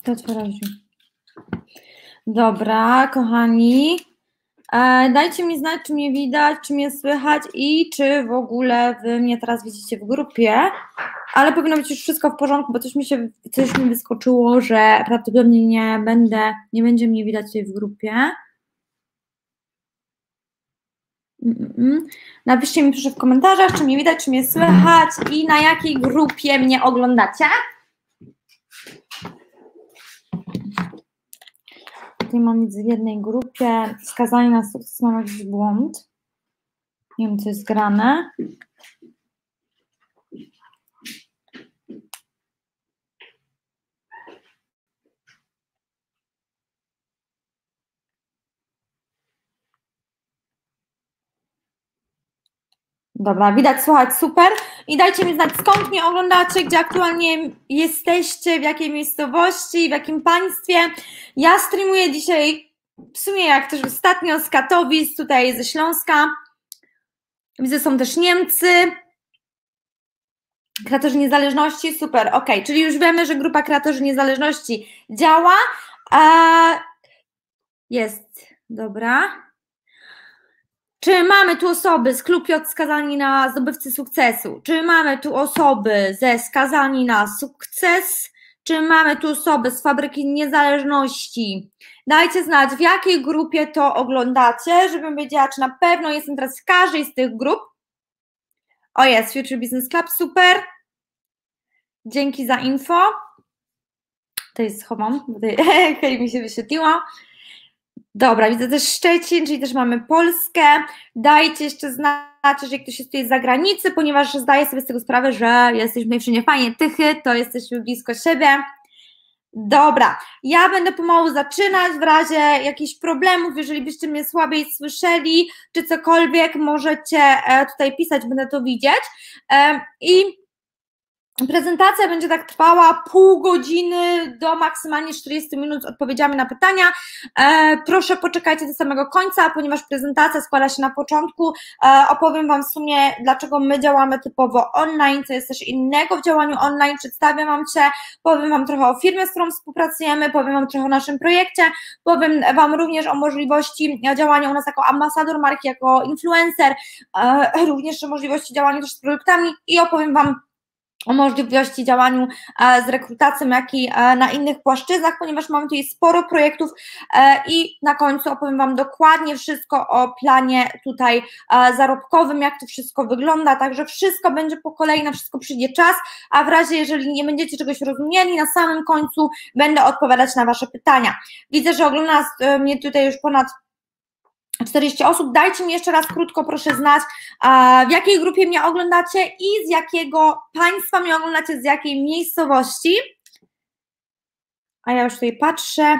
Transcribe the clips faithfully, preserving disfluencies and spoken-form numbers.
To otworaź. Dobra, kochani. E, dajcie mi znać, czy mnie widać, czy mnie słychać i czy w ogóle wy mnie teraz widzicie w grupie. Ale powinno być już wszystko w porządku, bo coś mi się coś mi wyskoczyło, że prawdopodobnie nie będę, nie będzie mnie widać tutaj w grupie. Napiszcie mi proszę w komentarzach, czy mnie widać, czy mnie słychać i na jakiej grupie mnie oglądacie. Tutaj mam w jednej grupie skazani na sukces, mam jakiś błąd. Nie wiem, co jest grane. Dobra, widać, słuchać, super. I dajcie mi znać, skąd mnie oglądacie, gdzie aktualnie jesteście, w jakiej miejscowości, w jakim państwie. Ja streamuję dzisiaj, w sumie jak też ostatnio, z Katowic, tutaj ze Śląska. Widzę, są też Niemcy. Kreatorzy Niezależności, super, ok. Czyli już wiemy, że grupa Kreatorzy Niezależności działa. Jest, dobra. Czy mamy tu osoby z Klub J skazani na zdobywcy sukcesu? Czy mamy tu osoby ze skazani na sukces? Czy mamy tu osoby z Fabryki Niezależności? Dajcie znać, w jakiej grupie to oglądacie, żebym wiedziała, czy na pewno jestem teraz w każdej z tych grup. O jest, Future Business Club, super. Dzięki za info. To jest schowam, bo tutaj hej mi się wyświetliło. Dobra, widzę też Szczecin, czyli też mamy Polskę. Dajcie jeszcze znać, jeżeli ktoś jest tutaj z zagranicy, ponieważ zdaję sobie z tego sprawę, że jesteśmy wszędzie fajnie tychy, to jesteśmy blisko siebie. Dobra, ja będę pomału zaczynać, w razie jakichś problemów, jeżeli byście mnie słabiej słyszeli, czy cokolwiek, możecie tutaj pisać, będę to widzieć. I prezentacja będzie tak trwała pół godziny do maksymalnie czterdziestu minut z odpowiedziami na pytania. E, proszę poczekajcie do samego końca, ponieważ prezentacja składa się na początku. E, opowiem Wam w sumie, dlaczego my działamy typowo online, co jest też innego w działaniu online. Przedstawię Wam się, powiem Wam trochę o firmie, z którą współpracujemy, powiem Wam trochę o naszym projekcie, powiem Wam również o możliwości działania u nas jako ambasador marki, jako influencer, e, również o możliwości działania też z produktami i opowiem Wam o możliwości działania z rekrutacją, jak i na innych płaszczyznach, ponieważ mamy tutaj sporo projektów i na końcu opowiem Wam dokładnie wszystko o planie tutaj zarobkowym, jak to wszystko wygląda, także wszystko będzie po kolei, na wszystko przyjdzie czas, a w razie, jeżeli nie będziecie czegoś rozumieli, na samym końcu będę odpowiadać na Wasze pytania. Widzę, że ogląda nas mnie tutaj już ponad czterdzieści osób. Dajcie mi jeszcze raz krótko, proszę znać, w jakiej grupie mnie oglądacie i z jakiego państwa mnie oglądacie, z jakiej miejscowości. A ja już tutaj patrzę.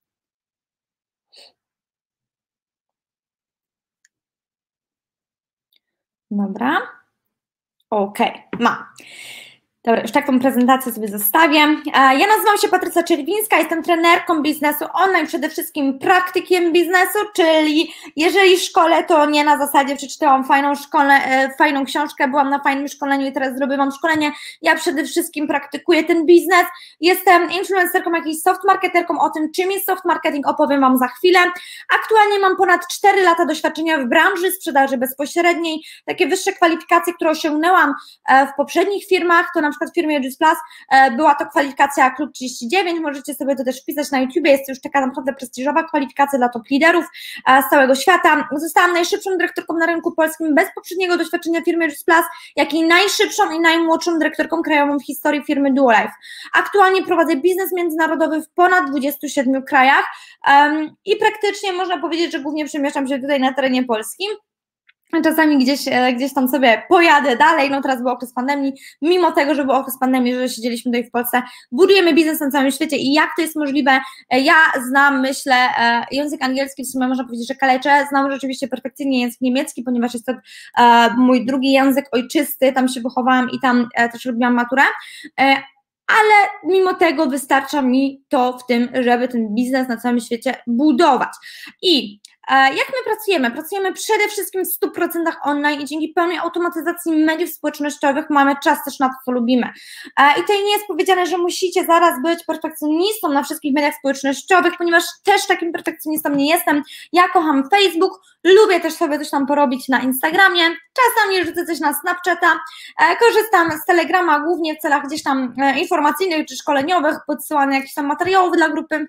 Dobra. Okej, okay. Ma. Dobra, już taką prezentację sobie zostawię. Ja nazywam się Patrycja Czerwińska, jestem trenerką biznesu online, przede wszystkim praktykiem biznesu, czyli jeżeli szkolę, to nie na zasadzie przeczytałam fajną, szkole, fajną książkę, byłam na fajnym szkoleniu i teraz zrobię Wam szkolenie. Ja przede wszystkim praktykuję ten biznes. Jestem influencerką, jakąś soft marketerką, o tym, czym jest soft marketing, opowiem Wam za chwilę. Aktualnie mam ponad cztery lata doświadczenia w branży sprzedaży bezpośredniej, takie wyższe kwalifikacje, które osiągnęłam w poprzednich firmach, to na przykład w firmie Just Plus była to kwalifikacja Klub trzydzieści dziewięć, możecie sobie to też wpisać na YouTubie, jest to już taka naprawdę prestiżowa kwalifikacja dla top liderów z całego świata. Zostałam najszybszą dyrektorką na rynku polskim bez poprzedniego doświadczenia w firmie Just Plus, jak i najszybszą i najmłodszą dyrektorką krajową w historii firmy Duolife. Aktualnie prowadzę biznes międzynarodowy w ponad dwudziestu siedmiu krajach um, i praktycznie można powiedzieć, że głównie przemieszczam się tutaj na terenie polskim. Czasami gdzieś, gdzieś tam sobie pojadę dalej, no teraz był okres pandemii, mimo tego, że był okres pandemii, że siedzieliśmy tutaj w Polsce, budujemy biznes na całym świecie i jak to jest możliwe, ja znam, myślę, język angielski, w sumie można powiedzieć, że kaleczę, znam rzeczywiście perfekcyjnie język niemiecki, ponieważ jest to mój drugi język ojczysty, tam się wychowałam i tam też robiłam maturę, ale mimo tego wystarcza mi to w tym, żeby ten biznes na całym świecie budować. I Jak my pracujemy? Pracujemy przede wszystkim w stu procentach online i dzięki pełnej automatyzacji mediów społecznościowych mamy czas też na to, co lubimy. I tutaj nie jest powiedziane, że musicie zaraz być perfekcjonistą na wszystkich mediach społecznościowych, ponieważ też takim perfekcjonistą nie jestem. Ja kocham Facebook, lubię też sobie coś tam porobić na Instagramie, czasami rzucę coś na Snapchata, korzystam z Telegrama głównie w celach gdzieś tam informacyjnych czy szkoleniowych, podsyłania jakichś tam materiałów dla grupy.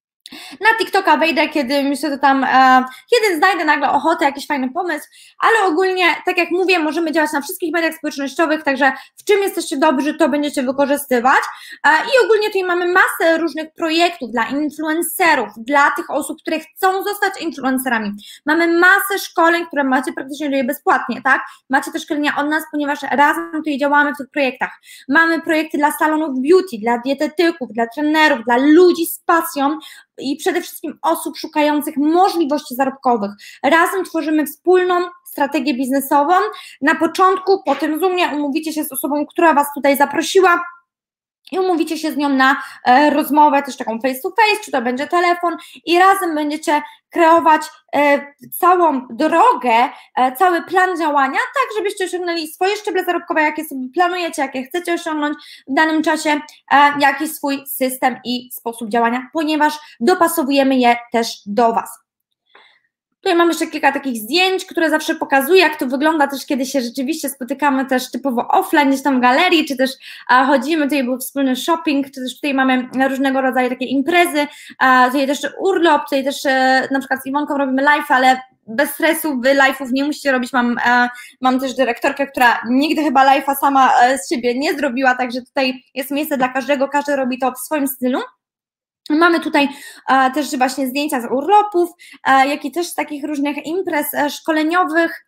Na TikToka wejdę, kiedy myślę, że tam, e, kiedy znajdę nagle ochotę, jakiś fajny pomysł, ale ogólnie, tak jak mówię, możemy działać na wszystkich mediach społecznościowych, także w czym jesteście dobrzy, to będziecie wykorzystywać. E, I ogólnie tutaj mamy masę różnych projektów dla influencerów, dla tych osób, które chcą zostać influencerami. Mamy masę szkoleń, które macie praktycznie bezpłatnie, tak? Macie te szkolenia od nas, ponieważ razem tutaj działamy w tych projektach. Mamy projekty dla salonów beauty, dla dietetyków, dla trenerów, dla ludzi z pasją, i przede wszystkim osób szukających możliwości zarobkowych. Razem tworzymy wspólną strategię biznesową. Na początku, po tym Zoomie umówicie się z osobą, która Was tutaj zaprosiła i umówicie się z nią na e, rozmowę, też taką face to face, czy to będzie telefon i razem będziecie kreować e, całą drogę, e, cały plan działania, tak żebyście osiągnęli swoje szczeble zarobkowe, jakie sobie planujecie, jakie chcecie osiągnąć w danym czasie, e, jakiś swój system i sposób działania, ponieważ dopasowujemy je też do Was. Tutaj mam jeszcze kilka takich zdjęć, które zawsze pokazuję, jak to wygląda też, kiedy się rzeczywiście spotykamy też typowo offline, gdzieś tam w galerii, czy też a, chodzimy, tutaj był wspólny shopping, czy też tutaj mamy różnego rodzaju takie imprezy, a, tutaj też urlop, tutaj też e, na przykład z Iwonką robimy live, ale bez stresu, wy live'ów nie musicie robić, mam, e, mam też dyrektorkę, która nigdy chyba live'a sama e, z siebie nie zrobiła, także tutaj jest miejsce dla każdego, każdy robi to w swoim stylu. Mamy tutaj e, też właśnie zdjęcia z urlopów, e, jak i też z takich różnych imprez e, szkoleniowych.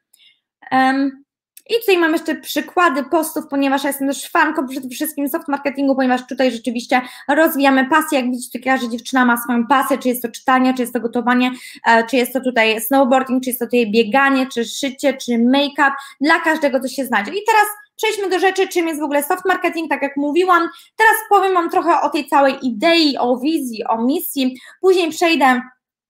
E, I tutaj mam jeszcze przykłady postów, ponieważ ja jestem też fanką przede wszystkim soft marketingu, ponieważ tutaj rzeczywiście rozwijamy pasję. Jak widzicie, to każda dziewczyna ma swoją pasję, czy jest to czytanie, czy jest to gotowanie, e, czy jest to tutaj snowboarding, czy jest to tutaj bieganie, czy szycie, czy make-up. Dla każdego to się znajdzie. I teraz przejdźmy do rzeczy, czym jest w ogóle soft marketing, tak jak mówiłam. Teraz powiem Wam trochę o tej całej idei, o wizji, o misji. Później przejdę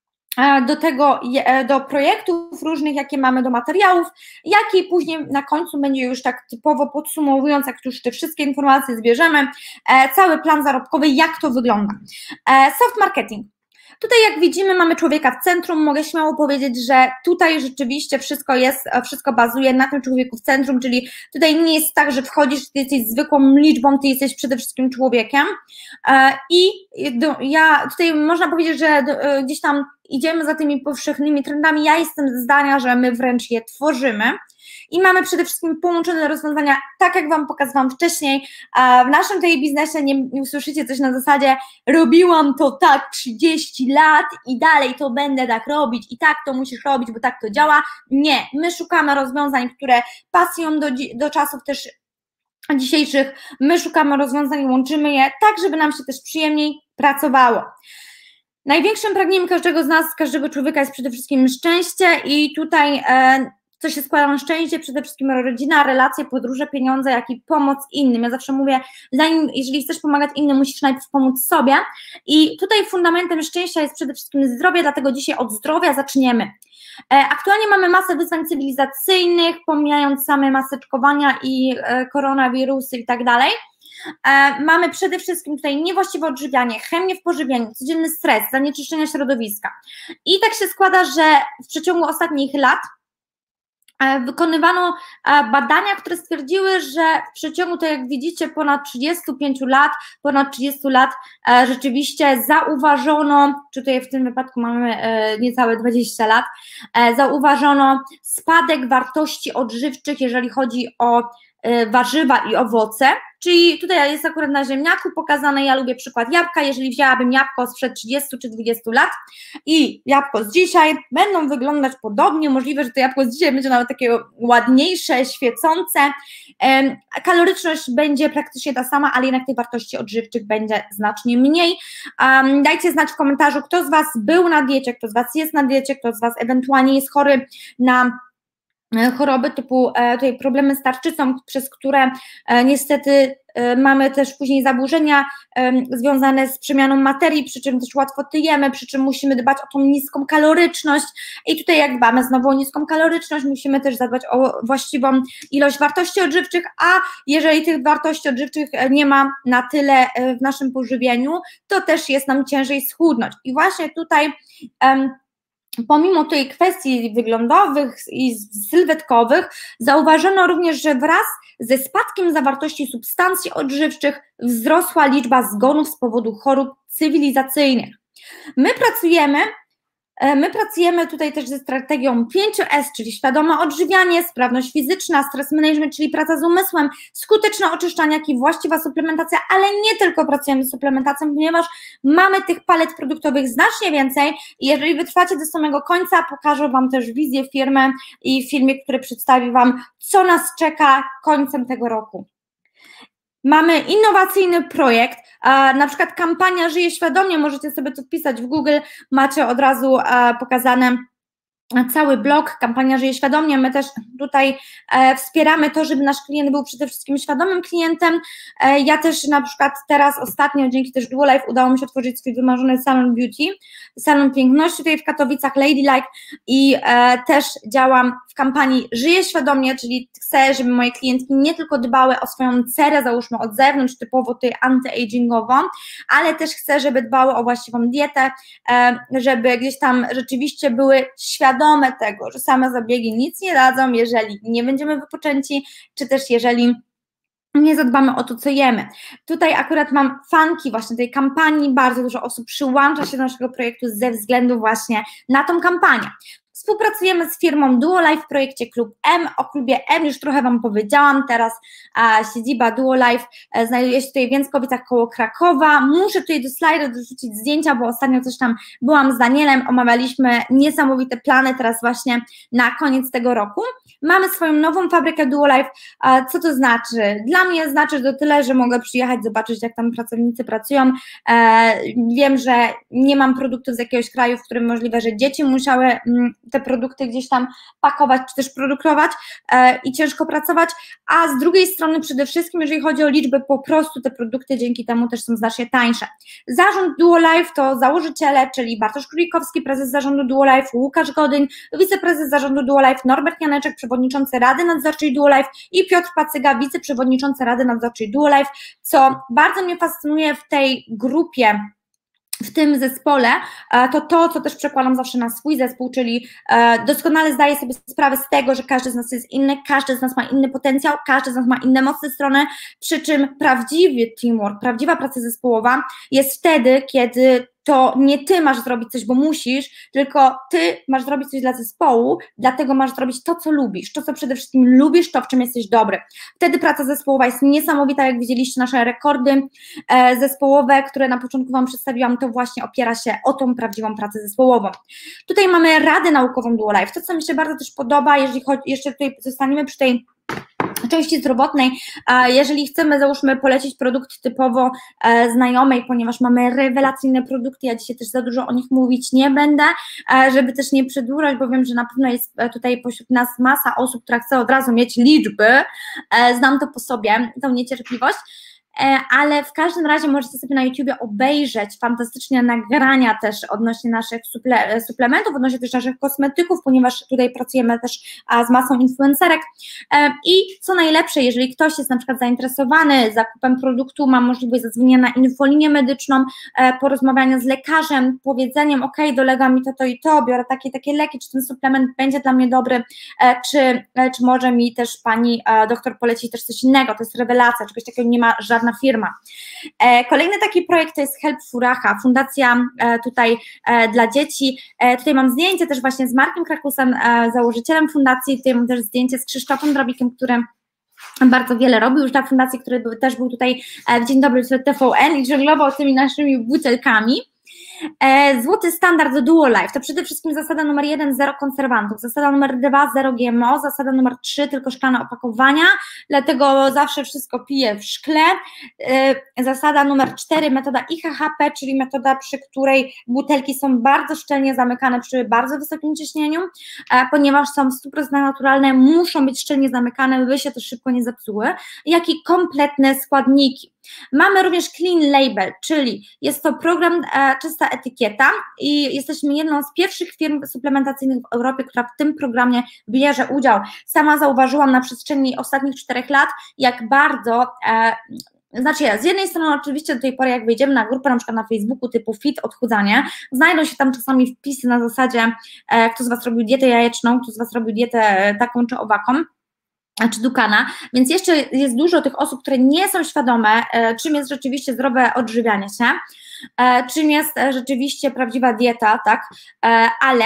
do tego, do projektów różnych, jakie mamy, do materiałów, jak i później na końcu będzie już tak typowo podsumowując, jak już te wszystkie informacje zbierzemy, cały plan zarobkowy, jak to wygląda. Soft marketing. Tutaj jak widzimy mamy człowieka w centrum, mogę śmiało powiedzieć, że tutaj rzeczywiście wszystko jest, wszystko bazuje na tym człowieku w centrum, czyli tutaj nie jest tak, że wchodzisz, ty jesteś zwykłą liczbą, ty jesteś przede wszystkim człowiekiem i ja tutaj można powiedzieć, że gdzieś tam idziemy za tymi powszechnymi trendami, ja jestem zdania, że my wręcz je tworzymy. I mamy przede wszystkim połączone rozwiązania, tak jak Wam pokazywałam wcześniej. W naszym tej biznesie nie, nie usłyszycie coś na zasadzie robiłam to tak trzydzieści lat i dalej to będę tak robić i tak to musisz robić, bo tak to działa. Nie, my szukamy rozwiązań, które pasują do, do czasów też dzisiejszych. My szukamy rozwiązań, łączymy je tak, żeby nam się też przyjemniej pracowało. Największym pragnieniem każdego z nas, każdego człowieka jest przede wszystkim szczęście i tutaj e, co się składa na szczęście, przede wszystkim rodzina, relacje, podróże, pieniądze, jak i pomoc innym. Ja zawsze mówię, zanim, jeżeli chcesz pomagać innym, musisz najpierw pomóc sobie i tutaj fundamentem szczęścia jest przede wszystkim zdrowie, dlatego dzisiaj od zdrowia zaczniemy. Aktualnie mamy masę wyzwań cywilizacyjnych, pomijając same maseczkowania i koronawirusy i tak dalej. Mamy przede wszystkim tutaj niewłaściwe odżywianie, chemię w pożywieniu, codzienny stres, zanieczyszczenia środowiska. I tak się składa, że w przeciągu ostatnich lat wykonywano badania, które stwierdziły, że w przeciągu, to jak widzicie, ponad trzydziestu pięciu lat, ponad trzydziestu lat rzeczywiście zauważono, czy tutaj w tym wypadku mamy niecałe dwadzieścia lat, zauważono spadek wartości odżywczych, jeżeli chodzi o warzywa i owoce, czyli tutaj jest akurat na ziemniaku pokazane, ja lubię przykład jabłka, jeżeli wzięłabym jabłko sprzed trzydziestu czy dwudziestu lat i jabłko z dzisiaj, będą wyglądać podobnie, możliwe, że to jabłko z dzisiaj będzie nawet takie ładniejsze, świecące, kaloryczność będzie praktycznie ta sama, ale jednak tej wartości odżywczych będzie znacznie mniej. Um, dajcie znać w komentarzu, kto z Was był na diecie, kto z Was jest na diecie, kto z Was ewentualnie jest chory na choroby typu tutaj problemy z tarczycą, przez które niestety mamy też później zaburzenia związane z przemianą materii, przy czym też łatwo tyjemy, przy czym musimy dbać o tą niską kaloryczność i tutaj jak dbamy znowu o niską kaloryczność, musimy też zadbać o właściwą ilość wartości odżywczych, a jeżeli tych wartości odżywczych nie ma na tyle w naszym pożywieniu, to też jest nam ciężej schudnąć i właśnie tutaj um, pomimo tej kwestii wyglądowych i sylwetkowych, zauważono również, że wraz ze spadkiem zawartości substancji odżywczych wzrosła liczba zgonów z powodu chorób cywilizacyjnych. My pracujemy My pracujemy tutaj też ze strategią pięć S, czyli świadome odżywianie, sprawność fizyczna, stres management, czyli praca z umysłem, skuteczne oczyszczanie, jak i właściwa suplementacja, ale nie tylko pracujemy z suplementacją, ponieważ mamy tych palet produktowych znacznie więcej i jeżeli wytrwacie do samego końca, pokażę Wam też wizję firmy i filmik, który przedstawi Wam, co nas czeka końcem tego roku. Mamy innowacyjny projekt, na przykład kampania Żyję Świadomie, możecie sobie to wpisać w Google, macie od razu pokazane cały blog, kampania Żyję Świadomie, my też tutaj e, wspieramy to, żeby nasz klient był przede wszystkim świadomym klientem. E, ja też na przykład teraz ostatnio dzięki też Duolife udało mi się otworzyć swój wymarzony salon beauty, salon piękności tutaj w Katowicach, Ladylike i e, też działam w kampanii Żyję Świadomie, czyli chcę, żeby moje klientki nie tylko dbały o swoją cerę, załóżmy od zewnątrz, typowo tutaj anty-agingową, ale też chcę, żeby dbały o właściwą dietę, e, żeby gdzieś tam rzeczywiście były świadome tego, że same zabiegi nic nie dadzą, jeżeli nie będziemy wypoczęci, czy też jeżeli nie zadbamy o to, co jemy. Tutaj akurat mam fanki właśnie tej kampanii, bardzo dużo osób przyłącza się do naszego projektu ze względu właśnie na tą kampanię. Współpracujemy z firmą Duolife w projekcie Klub M. O Klubie M już trochę Wam powiedziałam, teraz a, siedziba Duolife e, znajduje się tutaj w Więckowicach koło Krakowa. Muszę tutaj do slajdu dorzucić zdjęcia, bo ostatnio coś tam byłam z Danielem, omawialiśmy niesamowite plany teraz właśnie na koniec tego roku. Mamy swoją nową fabrykę Duolife. A, co to znaczy? Dla mnie znaczy to tyle, że mogę przyjechać, zobaczyć jak tam pracownicy pracują. E, wiem, że nie mam produktów z jakiegoś kraju, w którym możliwe, że dzieci musiały mm, te produkty gdzieś tam pakować, czy też produkować e, i ciężko pracować, a z drugiej strony przede wszystkim, jeżeli chodzi o liczby, po prostu te produkty dzięki temu też są znacznie tańsze. Zarząd Duolife to założyciele, czyli Bartosz Królikowski, prezes zarządu Duolife, Łukasz Godyń, wiceprezes zarządu Duolife, Norbert Janeczek, przewodniczący Rady Nadzorczej Duolife i Piotr Pacyga, wiceprzewodniczący Rady Nadzorczej Duolife, co bardzo mnie fascynuje w tej grupie, w tym zespole, to to, co też przekładam zawsze na swój zespół, czyli doskonale zdaję sobie sprawę z tego, że każdy z nas jest inny, każdy z nas ma inny potencjał, każdy z nas ma inne mocne strony, przy czym prawdziwy teamwork, prawdziwa praca zespołowa jest wtedy, kiedy to nie Ty masz zrobić coś, bo musisz, tylko Ty masz zrobić coś dla zespołu, dlatego masz zrobić to, co lubisz, to, co przede wszystkim lubisz, to, w czym jesteś dobry. Wtedy praca zespołowa jest niesamowita, jak widzieliście nasze rekordy e, zespołowe, które na początku Wam przedstawiłam, to właśnie opiera się o tą prawdziwą pracę zespołową. Tutaj mamy Radę Naukową Duolife, to, co mi się bardzo też podoba, jeżeli chodzi, jeszcze tutaj zostaniemy przy tej części zdrowotnej, jeżeli chcemy, załóżmy, polecić produkt typowo e, znajomej, ponieważ mamy rewelacyjne produkty, ja dzisiaj też za dużo o nich mówić nie będę, e, żeby też nie przedłużać, bo wiem, że na pewno jest tutaj pośród nas masa osób, która chce od razu mieć liczby, e, znam to po sobie, tą niecierpliwość, ale w każdym razie możecie sobie na YouTubie obejrzeć fantastycznie nagrania też odnośnie naszych suple, suplementów, odnośnie też naszych kosmetyków, ponieważ tutaj pracujemy też z masą influencerek i co najlepsze, jeżeli ktoś jest na przykład zainteresowany zakupem produktu, ma możliwość zadzwonienia na infolinię medyczną, porozmawiania z lekarzem, powiedzeniem, ok, dolega mi to, to i to, biorę takie takie leki, czy ten suplement będzie dla mnie dobry, czy, czy może mi też pani doktor polecić też coś innego, to jest rewelacja, czegoś takiego nie ma żadna firma. Kolejny taki projekt to jest Help Furaha, fundacja tutaj dla dzieci. Tutaj mam zdjęcie też właśnie z Markiem Krakusem, założycielem fundacji, tutaj mam też zdjęcie z Krzysztofem Drobikiem, który bardzo wiele robił już dla fundacji, który był, też był tutaj w Dzień Dobry T V N i żonglował tymi naszymi butelkami. Złoty standard Duo Life to przede wszystkim zasada numer jeden, zero konserwantów, zasada numer dwa, zero G M O, zasada numer trzy, tylko szklane opakowania, dlatego zawsze wszystko piję w szkle. Zasada numer cztery, metoda I H H P, czyli metoda, przy której butelki są bardzo szczelnie zamykane przy bardzo wysokim ciśnieniu, ponieważ są w stu procentach naturalne, muszą być szczelnie zamykane, by się to szybko nie zepsuły, jak i kompletne składniki. Mamy również Clean Label, czyli jest to program e, czysta etykieta i jesteśmy jedną z pierwszych firm suplementacyjnych w Europie, która w tym programie bierze udział. Sama zauważyłam na przestrzeni ostatnich czterech lat, jak bardzo e, Znaczy ja, z jednej strony oczywiście do tej pory jak wejdziemy na grupę na przykład na Facebooku typu fit, odchudzanie, znajdą się tam czasami wpisy na zasadzie e, kto z Was robił dietę jajeczną, kto z Was robił dietę taką czy owaką, czy Dukana, więc jeszcze jest dużo tych osób, które nie są świadome, e, czym jest rzeczywiście zdrowe odżywianie się, e, czym jest e, rzeczywiście prawdziwa dieta, tak, e, ale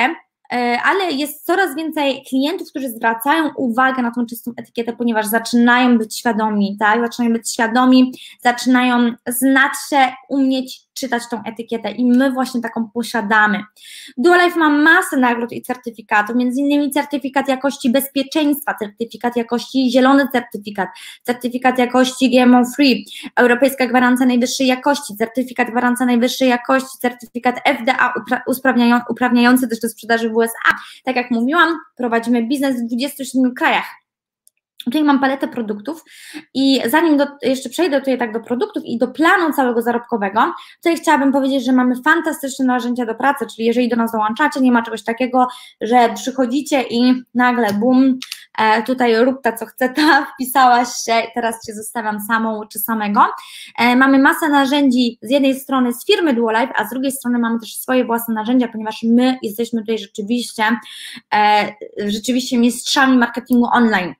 ale jest coraz więcej klientów, którzy zwracają uwagę na tą czystą etykietę, ponieważ zaczynają być świadomi, tak, zaczynają być świadomi, zaczynają znać się, umieć czytać tą etykietę i my właśnie taką posiadamy. Duolife ma masę nagród i certyfikatów, między innymi certyfikat jakości bezpieczeństwa, certyfikat jakości zielony certyfikat, certyfikat jakości G M O free, Europejska Gwarancja Najwyższej Jakości, certyfikat Gwarancja Najwyższej Jakości, certyfikat F D A uprawniają, uprawniający też do sprzedaży w U S A. Tak jak mówiłam, prowadzimy biznes w dwudziestu siedmiu krajach. Tutaj mam paletę produktów i zanim do, jeszcze przejdę tutaj tak do produktów i do planu całego zarobkowego, tutaj chciałabym powiedzieć, że mamy fantastyczne narzędzia do pracy, czyli jeżeli do nas dołączacie, nie ma czegoś takiego, że przychodzicie i nagle bum, e, tutaj rób ta co chce ta, wpisałaś się, teraz Cię zostawiam samą czy samego. E, mamy masę narzędzi z jednej strony z firmy Duolife, a z drugiej strony mamy też swoje własne narzędzia, ponieważ my jesteśmy tutaj rzeczywiście, e, rzeczywiście mistrzami marketingu online.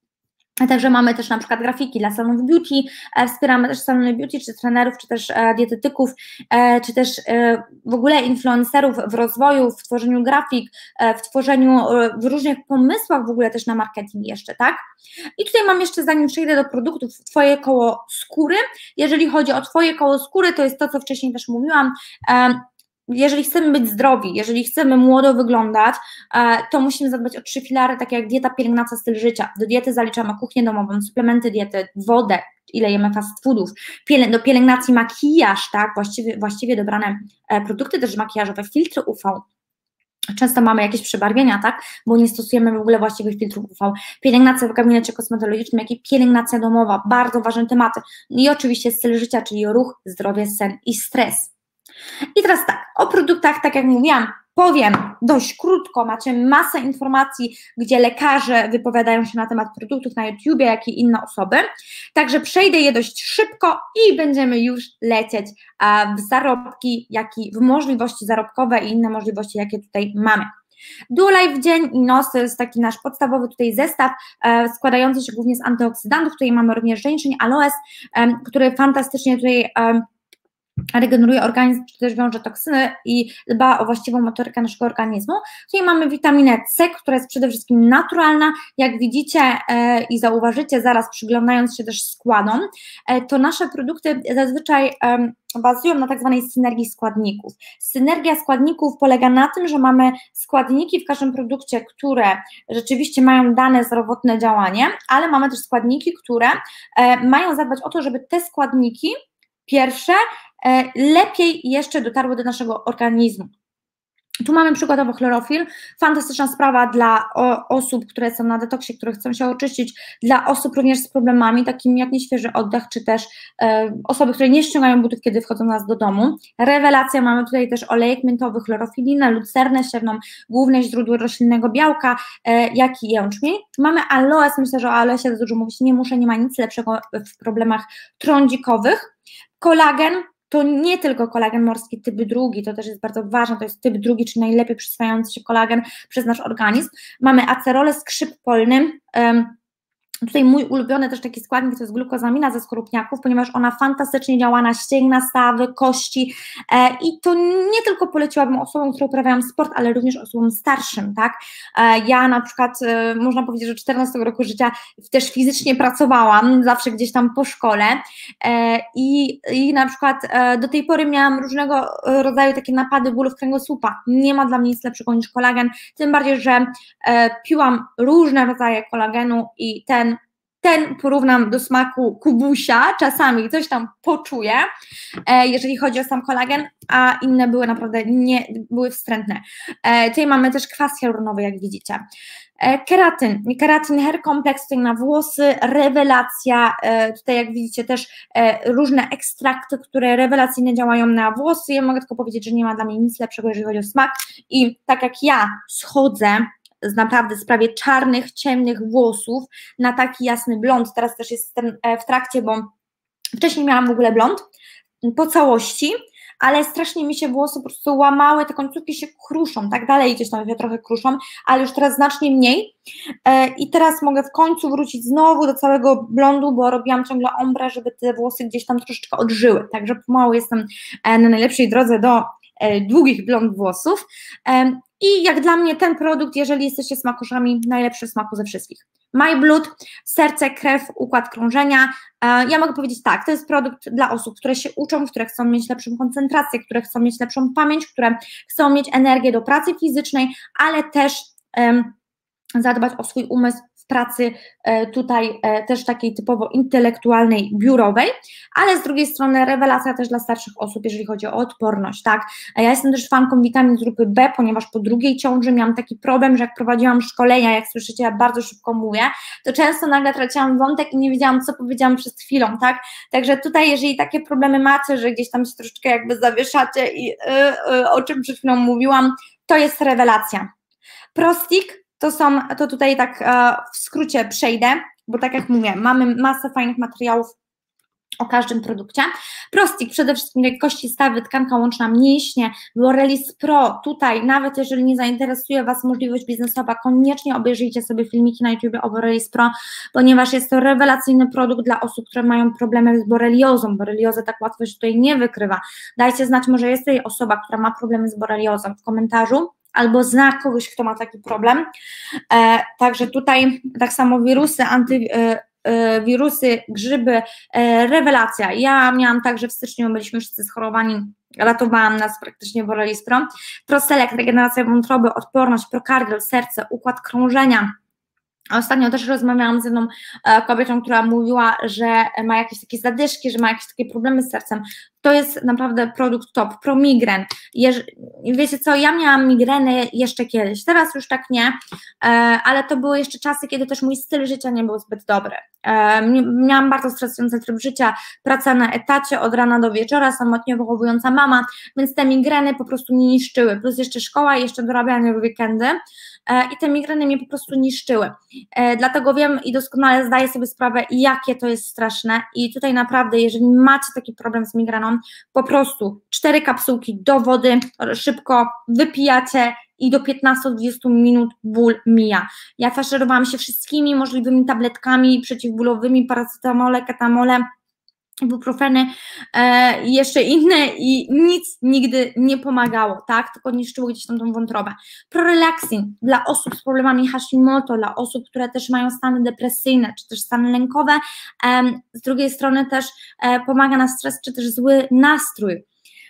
Także mamy też na przykład grafiki dla salonów beauty, e, wspieramy też salony beauty, czy trenerów, czy też e, dietetyków, e, czy też e, w ogóle influencerów w rozwoju, w tworzeniu grafik, e, w tworzeniu, e, w różnych pomysłach w ogóle też na marketing jeszcze, tak? I tutaj mam jeszcze, zanim przejdę do produktów, Twoje koło skóry. Jeżeli chodzi o Twoje koło skóry, to jest to, co wcześniej też mówiłam, e, jeżeli chcemy być zdrowi, jeżeli chcemy młodo wyglądać, to musimy zadbać o trzy filary, takie jak dieta, pielęgnacja, styl życia. Do diety zaliczamy kuchnię domową, suplementy diety, wodę, ile jemy fast foodów, do pielęgnacji makijaż, tak, właściwie, właściwie dobrane produkty też makijażowe, filtry U V. Często mamy jakieś przebarwienia, tak, bo nie stosujemy w ogóle właściwych filtrów U V. Pielęgnacja w gabinecie kosmetologicznym, jak i pielęgnacja domowa, bardzo ważne tematy. I oczywiście styl życia, czyli ruch, zdrowie, sen i stres. I teraz tak, o produktach, tak jak mówiłam, powiem dość krótko, macie masę informacji, gdzie lekarze wypowiadają się na temat produktów na YouTubie, jak i inne osoby, także przejdę je dość szybko i będziemy już lecieć w zarobki, jak i w możliwości zarobkowe i inne możliwości, jakie tutaj mamy. Duolife Dzień i Noc to jest taki nasz podstawowy tutaj zestaw e, składający się głównie z antyoksydantów, tutaj mamy również żeńszeń, aloes, e, który fantastycznie tutaj e, regeneruje organizm, czy też wiąże toksyny i dba o właściwą motorykę naszego organizmu. Tutaj mamy witaminę C, która jest przede wszystkim naturalna. Jak widzicie e, i zauważycie zaraz, przyglądając się też składom, e, to nasze produkty zazwyczaj e, bazują na tak zwanej synergii składników. Synergia składników polega na tym, że mamy składniki w każdym produkcie, które rzeczywiście mają dane zdrowotne działanie, ale mamy też składniki, które e, mają zadbać o to, żeby te składniki pierwsze lepiej jeszcze dotarły do naszego organizmu. Tu mamy przykładowo chlorofil, fantastyczna sprawa dla o, osób, które są na detoksie, które chcą się oczyścić, dla osób również z problemami takimi jak nieświeży oddech, czy też e, osoby, które nie ściągają butów, kiedy wchodzą nas do domu. Rewelacja, mamy tutaj też olejek miętowy, chlorofilinę, lucernę siewną, główne źródło roślinnego białka, e, jak i jęczmień. Mamy aloes, myślę, że o aloesie za dużo mówić nie muszę, nie ma nic lepszego w problemach trądzikowych. Kolagen. To nie tylko kolagen morski typ drugi, to też jest bardzo ważne, to jest typ drugi, czyli najlepiej przyswajający się kolagen przez nasz organizm. Mamy acerolę, skrzyp polny, um, Tutaj mój ulubiony też taki składnik to jest glukozamina ze skorupniaków, ponieważ ona fantastycznie działa na ścięgna, stawy, kości e, i to nie tylko poleciłabym osobom, które uprawiają sport, ale również osobom starszym, tak? E, ja na przykład, e, można powiedzieć, że czternastego roku życia też fizycznie pracowałam, zawsze gdzieś tam po szkole e, i, i na przykład e, do tej pory miałam różnego rodzaju takie napady bólów kręgosłupa. Nie ma dla mnie nic lepszego niż kolagen, tym bardziej, że e, piłam różne rodzaje kolagenu i ten Ten porównam do smaku kubusia, czasami coś tam poczuję, jeżeli chodzi o sam kolagen, a inne były naprawdę nie, były wstrętne. Tutaj mamy też kwas hialuronowy, jak widzicie. Keratyn, keratyn hair complex tutaj na włosy, rewelacja, tutaj jak widzicie też różne ekstrakty, które rewelacyjnie działają na włosy. Ja mogę tylko powiedzieć, że nie ma dla mnie nic lepszego, jeżeli chodzi o smak i tak jak ja schodzę z naprawdę z prawie czarnych, ciemnych włosów na taki jasny blond. Teraz też jestem w trakcie, bo wcześniej miałam w ogóle blond po całości, ale strasznie mi się włosy po prostu łamały, te końcówki się kruszą, tak dalej gdzieś tam się trochę kruszą, ale już teraz znacznie mniej i teraz mogę w końcu wrócić znowu do całego blondu, bo robiłam ciągle ombre, żeby te włosy gdzieś tam troszeczkę odżyły, także pomału jestem na najlepszej drodze do długich blond włosów. I jak dla mnie ten produkt, jeżeli jesteście smakoszami, najlepszy w smaku ze wszystkich. My Blood, serce, krew, układ krążenia. Ja mogę powiedzieć tak, to jest produkt dla osób, które się uczą, które chcą mieć lepszą koncentrację, które chcą mieć lepszą pamięć, które chcą mieć energię do pracy fizycznej, ale też um, zadbać o swój umysł w pracy tutaj też takiej typowo intelektualnej, biurowej, ale z drugiej strony rewelacja też dla starszych osób, jeżeli chodzi o odporność, tak. Ja jestem też fanką witamin z grupy B, ponieważ po drugiej ciąży miałam taki problem, że jak prowadziłam szkolenia, jak słyszycie, ja bardzo szybko mówię, to często nagle traciłam wątek i nie wiedziałam, co powiedziałam przed chwilą, tak. Także tutaj, jeżeli takie problemy macie, że gdzieś tam się troszeczkę jakby zawieszacie i yy, yy, o czym przed chwilą mówiłam, to jest rewelacja. Prostik To są, to tutaj tak e, w skrócie przejdę, bo tak jak mówię, mamy masę fajnych materiałów o każdym produkcie. Prostik, przede wszystkim kości, stawy, tkanka łączna, mięśnie, Borelis Pro, tutaj nawet jeżeli nie zainteresuje Was możliwość biznesowa, koniecznie obejrzyjcie sobie filmiki na YouTube o Borelis Pro, ponieważ jest to rewelacyjny produkt dla osób, które mają problemy z boreliozą. Boreliozę tak łatwo się tutaj nie wykrywa. Dajcie znać, może jest tutaj osoba, która ma problemy z boreliozą w komentarzu, albo zna kogoś, kto ma taki problem. E, także tutaj tak samo wirusy, antywirusy, grzyby, e, rewelacja. Ja miałam tak, że w styczniu byliśmy wszyscy schorowani, ratowałam nas praktycznie Borelis Pro. Proselect, regeneracja wątroby, odporność, prokardial, serce, układ krążenia. Ostatnio też rozmawiałam z jedną kobietą, która mówiła, że ma jakieś takie zadyszki, że ma jakieś takie problemy z sercem. To jest naprawdę produkt top, Promigren. Jeż, wiecie co, ja miałam migreny jeszcze kiedyś, teraz już tak nie, ale to były jeszcze czasy, kiedy też mój styl życia nie był zbyt dobry. Miałam bardzo stresujący tryb życia, praca na etacie od rana do wieczora, samotnie wychowująca mama, więc te migreny po prostu mnie niszczyły, plus jeszcze szkoła i jeszcze dorabianie w weekendy i te migreny mnie po prostu niszczyły. Dlatego wiem i doskonale zdaję sobie sprawę, jakie to jest straszne i tutaj naprawdę, jeżeli macie taki problem z migreną, po prostu cztery kapsułki do wody, szybko wypijacie i do piętnastu do dwudziestu minut ból mija. Ja faszerowałam się wszystkimi możliwymi tabletkami przeciwbólowymi, paracetamole, ketamole, ibuprofeny e, i jeszcze inne i nic nigdy nie pomagało, tak, tylko niszczyło gdzieś tam tą wątrobę. Prorelaxin dla osób z problemami Hashimoto, dla osób, które też mają stany depresyjne, czy też stany lękowe, e, z drugiej strony też e, pomaga na stres, czy też zły nastrój.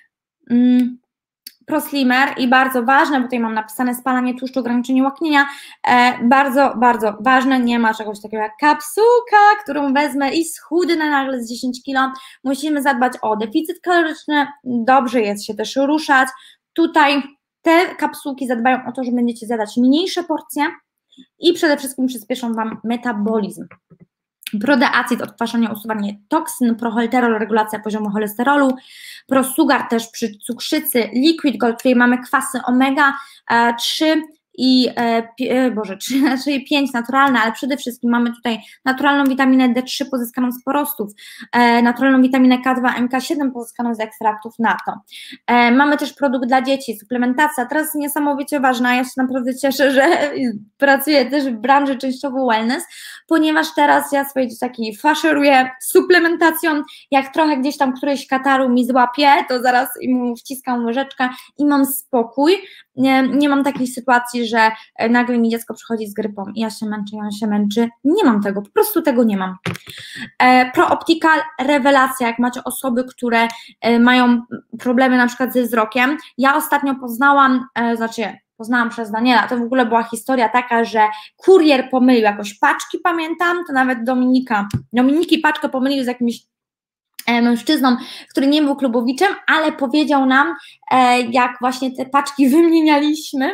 Mm. Proslimer i bardzo ważne, bo tutaj mam napisane spalanie tłuszczu, ograniczenie łaknienia, e, bardzo, bardzo ważne, nie ma czegoś takiego jak kapsułka, którą wezmę i schudnę nagle z dziesięć kilo, musimy zadbać o deficyt kaloryczny, dobrze jest się też ruszać, tutaj te kapsułki zadbają o to, że będziecie zjadać mniejsze porcje i przede wszystkim przyspieszą Wam metabolizm. Prodeacid, odkwaszanie, usuwanie toksyn, proholterol, regulacja poziomu cholesterolu, prosugar też przy cukrzycy, liquid gold, tutaj mamy kwasy omega trzy i e, Boże, trzy, czyli pięć naturalne, ale przede wszystkim mamy tutaj naturalną witaminę D trzy pozyskaną z porostów, e, naturalną witaminę K dwa, M K siedem pozyskaną z ekstraktów natto. E, mamy też produkt dla dzieci, suplementacja, teraz jest niesamowicie ważna, ja się naprawdę cieszę, że pracuję też w branży częściowo wellness, ponieważ teraz ja swoje dzieciaki faszeruję suplementacją, jak trochę gdzieś tam któryś kataru mi złapie, to zaraz mu wciskam łyżeczkę i mam spokój, nie, nie mam takiej sytuacji, że nagle mi dziecko przychodzi z grypą i ja się męczę, i on się męczy, nie mam tego, po prostu tego nie mam. E, ProOptical, rewelacja, jak macie osoby, które e, mają problemy na przykład ze wzrokiem, ja ostatnio poznałam, e, znaczy poznałam przez Daniela, to w ogóle była historia taka, że kurier pomylił jakoś paczki, pamiętam, to nawet Dominika, Dominiki paczkę pomylił z jakimś mężczyzną, który nie był klubowiczem, ale powiedział nam, jak właśnie te paczki wymienialiśmy,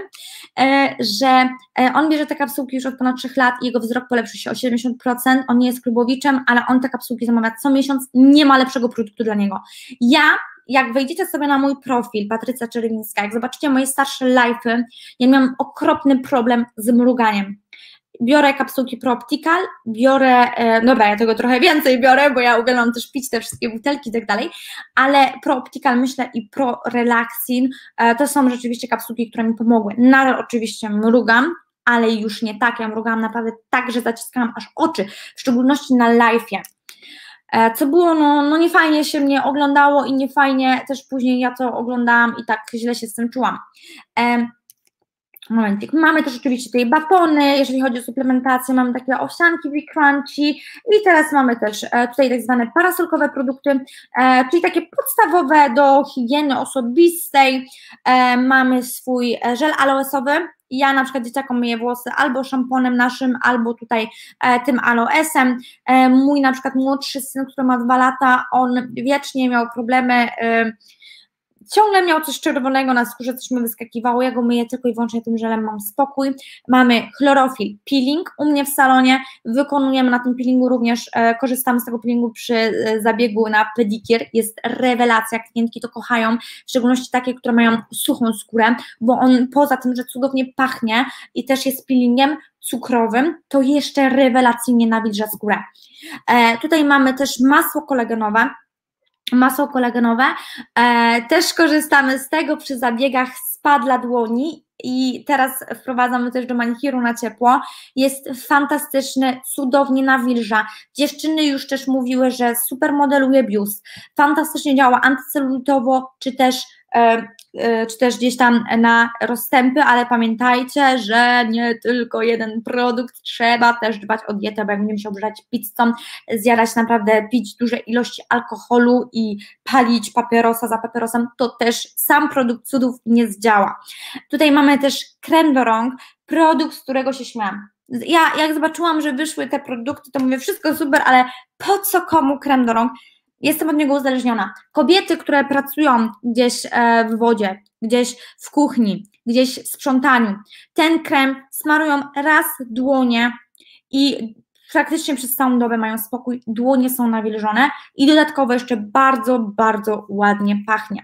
że on bierze te kapsułki już od ponad trzech lat i jego wzrok polepszy się o siedemdziesiąt procent, on nie jest klubowiczem, ale on te kapsułki zamawia co miesiąc, nie ma lepszego produktu dla niego. Ja, jak wejdziecie sobie na mój profil, Patrycja Czerwińska, jak zobaczycie moje starsze live'y, ja miałam okropny problem z mruganiem. Biorę kapsułki ProOptical, biorę, e, dobra, ja tego trochę więcej biorę, bo ja uwielbiam też pić te wszystkie butelki i tak dalej, ale ProOptical, myślę, i ProRelaxin e, to są rzeczywiście kapsułki, które mi pomogły. Nadal oczywiście mrugam, ale już nie tak, ja mrugałam naprawdę tak, że zaciskałam aż oczy, w szczególności na live'ie. E, co było, no, no nie fajnie się mnie oglądało i nie fajnie też później ja to oglądałam i tak źle się z tym czułam. E, Momentik. Mamy też oczywiście tutaj batony, jeżeli chodzi o suplementację, mamy takie owsianki Crunchy i teraz mamy też e, tutaj tak zwane parasolkowe produkty, e, czyli takie podstawowe do higieny osobistej. E, mamy swój żel aloesowy. Ja na przykład dzieciakom myję włosy albo szamponem naszym, albo tutaj e, tym aloesem. E, mój na przykład młodszy syn, który ma dwa lata, on wiecznie miał problemy, e, ciągle miał coś czerwonego na skórze, coś mi wyskakiwało, ja go myję tylko i wyłącznie tym żelem, mam spokój. Mamy chlorofil peeling u mnie w salonie, wykonujemy na tym peelingu również, e, korzystamy z tego peelingu przy e, zabiegu na pedicure, jest rewelacja, klientki to kochają, w szczególności takie, które mają suchą skórę, bo on poza tym, że cudownie pachnie i też jest peelingiem cukrowym, to jeszcze rewelacyjnie nawilża skórę. E, tutaj mamy też masło kolagenowe, masło kolagenowe, e, też korzystamy z tego przy zabiegach spa dla dłoni i teraz wprowadzamy też do manikiru na ciepło, jest fantastyczny, cudownie nawilża, dziewczyny już też mówiły, że super modeluje biust, fantastycznie działa antycelulitowo, czy też e, czy też gdzieś tam na rozstępy, ale pamiętajcie, że nie tylko jeden produkt, trzeba też dbać o dietę, bo jak będziemy się obżerać pizzą, zjadać naprawdę, pić duże ilości alkoholu i palić papierosa za papierosem, to też sam produkt cudów nie zdziała. Tutaj mamy też krem do rąk, produkt, z którego się śmiałam. Ja jak zobaczyłam, że wyszły te produkty, to mówię, wszystko super, ale po co komu krem do rąk? Jestem od niego uzależniona. Kobiety, które pracują gdzieś w wodzie, gdzieś w kuchni, gdzieś w sprzątaniu, ten krem smarują raz dłonie i praktycznie przez całą dobę mają spokój, dłonie są nawilżone i dodatkowo jeszcze bardzo, bardzo ładnie pachnie.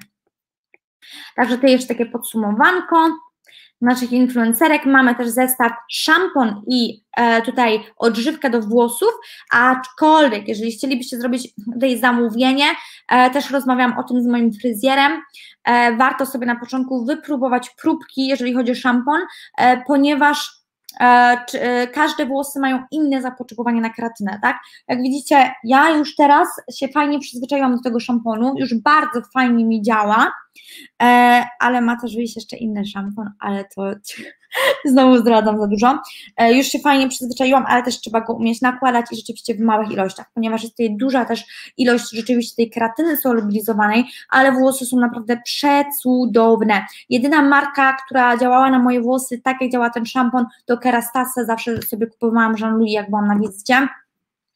Także to jeszcze takie podsumowanko naszych influencerek. Mamy też zestaw szampon i e, tutaj odżywkę do włosów, aczkolwiek jeżeli chcielibyście zrobić tutaj zamówienie, e, też rozmawiam o tym z moim fryzjerem, e, warto sobie na początku wypróbować próbki, jeżeli chodzi o szampon, e, ponieważ E, czy, e, każde włosy mają inne zapotrzebowanie na keratynę, tak? Jak widzicie, ja już teraz się fajnie przyzwyczaiłam do tego szamponu, już bardzo fajnie mi działa, e, ale ma też wyjść jeszcze inny szampon, ale to znowu zdradzam za dużo. E, już się fajnie przyzwyczaiłam, ale też trzeba go umieć nakładać i rzeczywiście w małych ilościach, ponieważ jest tutaj duża też ilość rzeczywiście tej keratyny solubilizowanej, ale włosy są naprawdę przecudowne. Jedyna marka, która działała na moje włosy tak jak działa ten szampon, to Kerastase, zawsze sobie kupowałam Jean Louis, jak byłam na wizycie.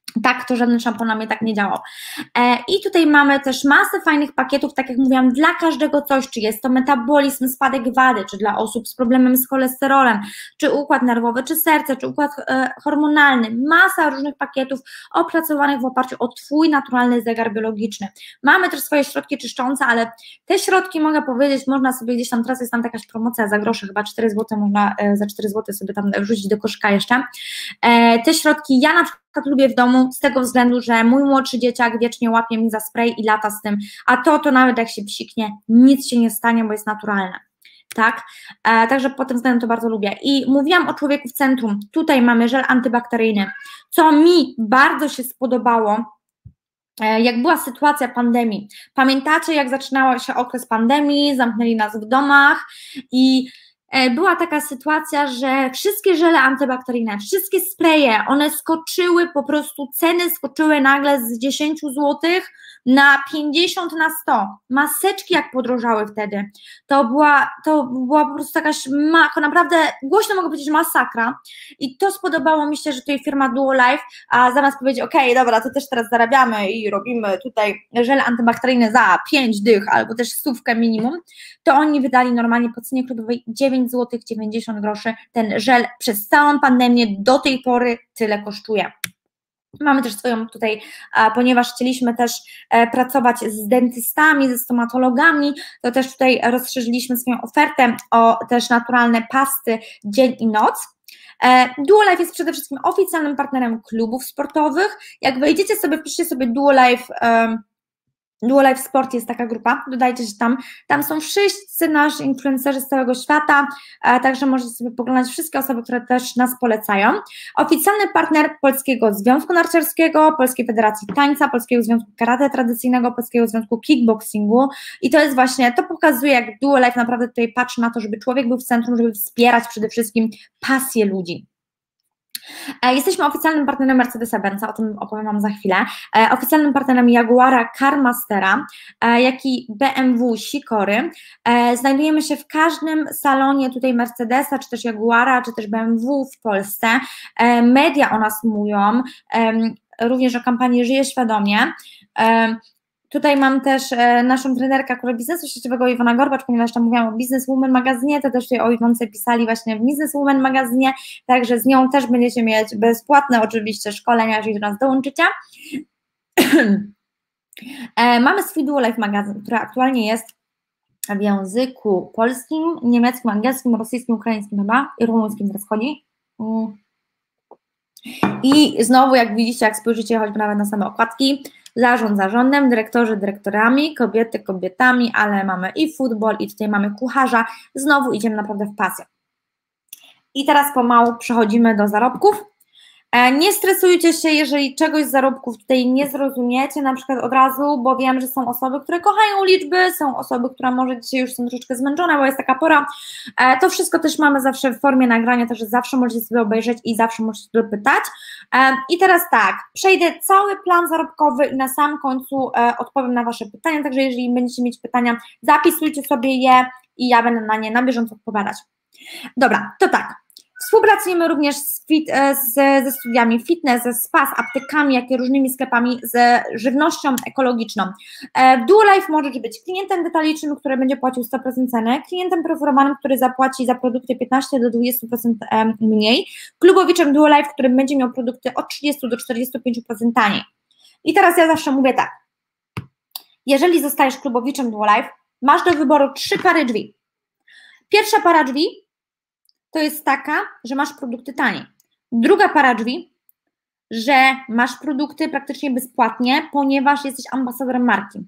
Tak, to żaden szampon na mnie tak nie działał. E, I tutaj mamy też masę fajnych pakietów, tak jak mówiłam, dla każdego coś, czy jest to metabolizm, spadek wady, czy dla osób z problemem z cholesterolem, czy układ nerwowy, czy serce, czy układ e, hormonalny. Masa różnych pakietów opracowanych w oparciu o Twój naturalny zegar biologiczny. Mamy też swoje środki czyszczące, ale te środki, mogę powiedzieć, można sobie gdzieś tam, teraz jest tam jakaś promocja za grosze, chyba cztery złote, można e, za cztery złote sobie tam wrzucić do koszyka jeszcze. E, te środki ja na przykład lubię w domu z tego względu, że mój młodszy dzieciak wiecznie łapie mi za spray i lata z tym, a to, to nawet jak się psiknie, nic się nie stanie, bo jest naturalne. Tak, e, także pod tym względem to bardzo lubię. I mówiłam o człowieku w centrum, tutaj mamy żel antybakteryjny, co mi bardzo się spodobało, e, jak była sytuacja pandemii. Pamiętacie, jak zaczynał się okres pandemii, zamknęli nas w domach i była taka sytuacja, że wszystkie żele antybakteryjne, wszystkie spreje, one skoczyły, po prostu ceny skoczyły nagle z dziesięć złotych na pięćdziesiąt, na sto. Maseczki jak podrożały wtedy. To była, to była po prostu jakaś, naprawdę głośno mogę powiedzieć, masakra. I to spodobało mi się, że tutaj firma Duolife, a zamiast powiedzieć, okej, okay, dobra, to też teraz zarabiamy i robimy tutaj żel antybakteryjny za pięć dych albo też stówkę minimum, to oni wydali normalnie po cenie klubowej dziewięć złotych dziewięćdziesiąt groszy. Ten żel przez całą pandemię do tej pory tyle kosztuje. Mamy też swoją tutaj, ponieważ chcieliśmy też pracować z dentystami, ze stomatologami, to też tutaj rozszerzyliśmy swoją ofertę o też naturalne pasty dzień i noc. Duolife jest przede wszystkim oficjalnym partnerem klubów sportowych. Jak wejdziecie sobie, piszcie sobie Duolife, Duolife Sport jest taka grupa, dodajcie się tam, tam są wszyscy nasi influencerzy z całego świata, e, także możecie sobie poglądać wszystkie osoby, które też nas polecają. Oficjalny partner Polskiego Związku Narciarskiego, Polskiej Federacji Tańca, Polskiego Związku Karate Tradycyjnego, Polskiego Związku Kickboxingu i to jest właśnie, to pokazuje, jak Duolife naprawdę tutaj patrzy na to, żeby człowiek był w centrum, żeby wspierać przede wszystkim pasję ludzi. Jesteśmy oficjalnym partnerem Mercedesa-Benza, o tym opowiem Wam za chwilę, oficjalnym partnerem Jaguara CarMastera, jak i B M W Sikory. Znajdujemy się w każdym salonie tutaj Mercedesa, czy też Jaguara, czy też B M W w Polsce. Media o nas mówią, również o kampanii Żyję Świadomie. Tutaj mam też e, naszą trenerkę akurat biznesu sieciowego, Iwona Gorbacz, ponieważ tam mówiłam o Businesswoman magazynie, to też tutaj o Iwonce pisali właśnie w Businesswoman magazynie, także z nią też będziecie mieć bezpłatne oczywiście szkolenia, jeżeli do nas dołączycie. e, mamy swój Duolife magazyn, który aktualnie jest w języku polskim, niemieckim, angielskim, rosyjskim, ukraińskim chyba i rumuńskim teraz chodzi. Mm. I znowu, jak widzicie, jak spojrzycie choćby nawet na same okładki, zarząd zarządem, dyrektorzy dyrektorami, kobiety kobietami, ale mamy i futbol, i tutaj mamy kucharza, znowu idziemy naprawdę w pasję. I teraz pomału przechodzimy do zarobków. Nie stresujcie się, jeżeli czegoś z zarobków tutaj nie zrozumiecie, na przykład od razu, bo wiem, że są osoby, które kochają liczby, są osoby, które może dzisiaj już są troszeczkę zmęczone, bo jest taka pora. To wszystko też mamy zawsze w formie nagrania, także zawsze możecie sobie obejrzeć i zawsze możecie dopytać. I teraz tak, przejdę cały plan zarobkowy i na sam końcu odpowiem na Wasze pytania, także jeżeli będziecie mieć pytania, zapisujcie sobie je i ja będę na nie na bieżąco odpowiadać. Dobra, to tak. Współpracujemy również z fit, z, ze studiami fitness, ze spa, z aptekami, jak i różnymi sklepami z żywnością ekologiczną. Duolife możecie być klientem detalicznym, który będzie płacił sto procent ceny, klientem preferowanym, który zapłaci za produkty piętnaście do dwudziestu procent mniej, klubowiczem Duolife, który będzie miał produkty od trzydziestu do czterdziestu pięciu procent taniej. I teraz ja zawsze mówię tak, jeżeli zostajesz klubowiczem Duolife, masz do wyboru trzy pary drzwi. Pierwsza para drzwi to jest taka, że masz produkty taniej. Druga para drzwi, że masz produkty praktycznie bezpłatnie, ponieważ jesteś ambasadorem marki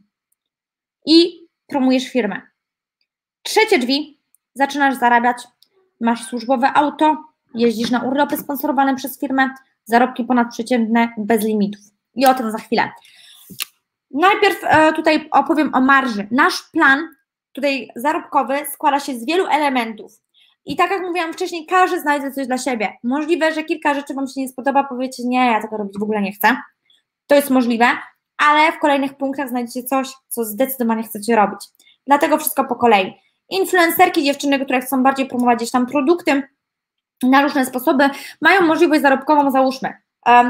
i promujesz firmę. Trzecie drzwi, zaczynasz zarabiać, masz służbowe auto, jeździsz na urlopy sponsorowane przez firmę, zarobki ponadprzeciętne, bez limitów. I o tym za chwilę. Najpierw e, tutaj opowiem o marży. Nasz plan tutaj zarobkowy składa się z wielu elementów. I tak jak mówiłam wcześniej, każdy znajdzie coś dla siebie. Możliwe, że kilka rzeczy Wam się nie spodoba, powiecie, nie, ja tego robić w ogóle nie chcę. To jest możliwe, ale w kolejnych punktach znajdziecie coś, co zdecydowanie chcecie robić. Dlatego wszystko po kolei. Influencerki, dziewczyny, które chcą bardziej promować gdzieś tam produkty na różne sposoby, mają możliwość zarobkową, załóżmy. Um,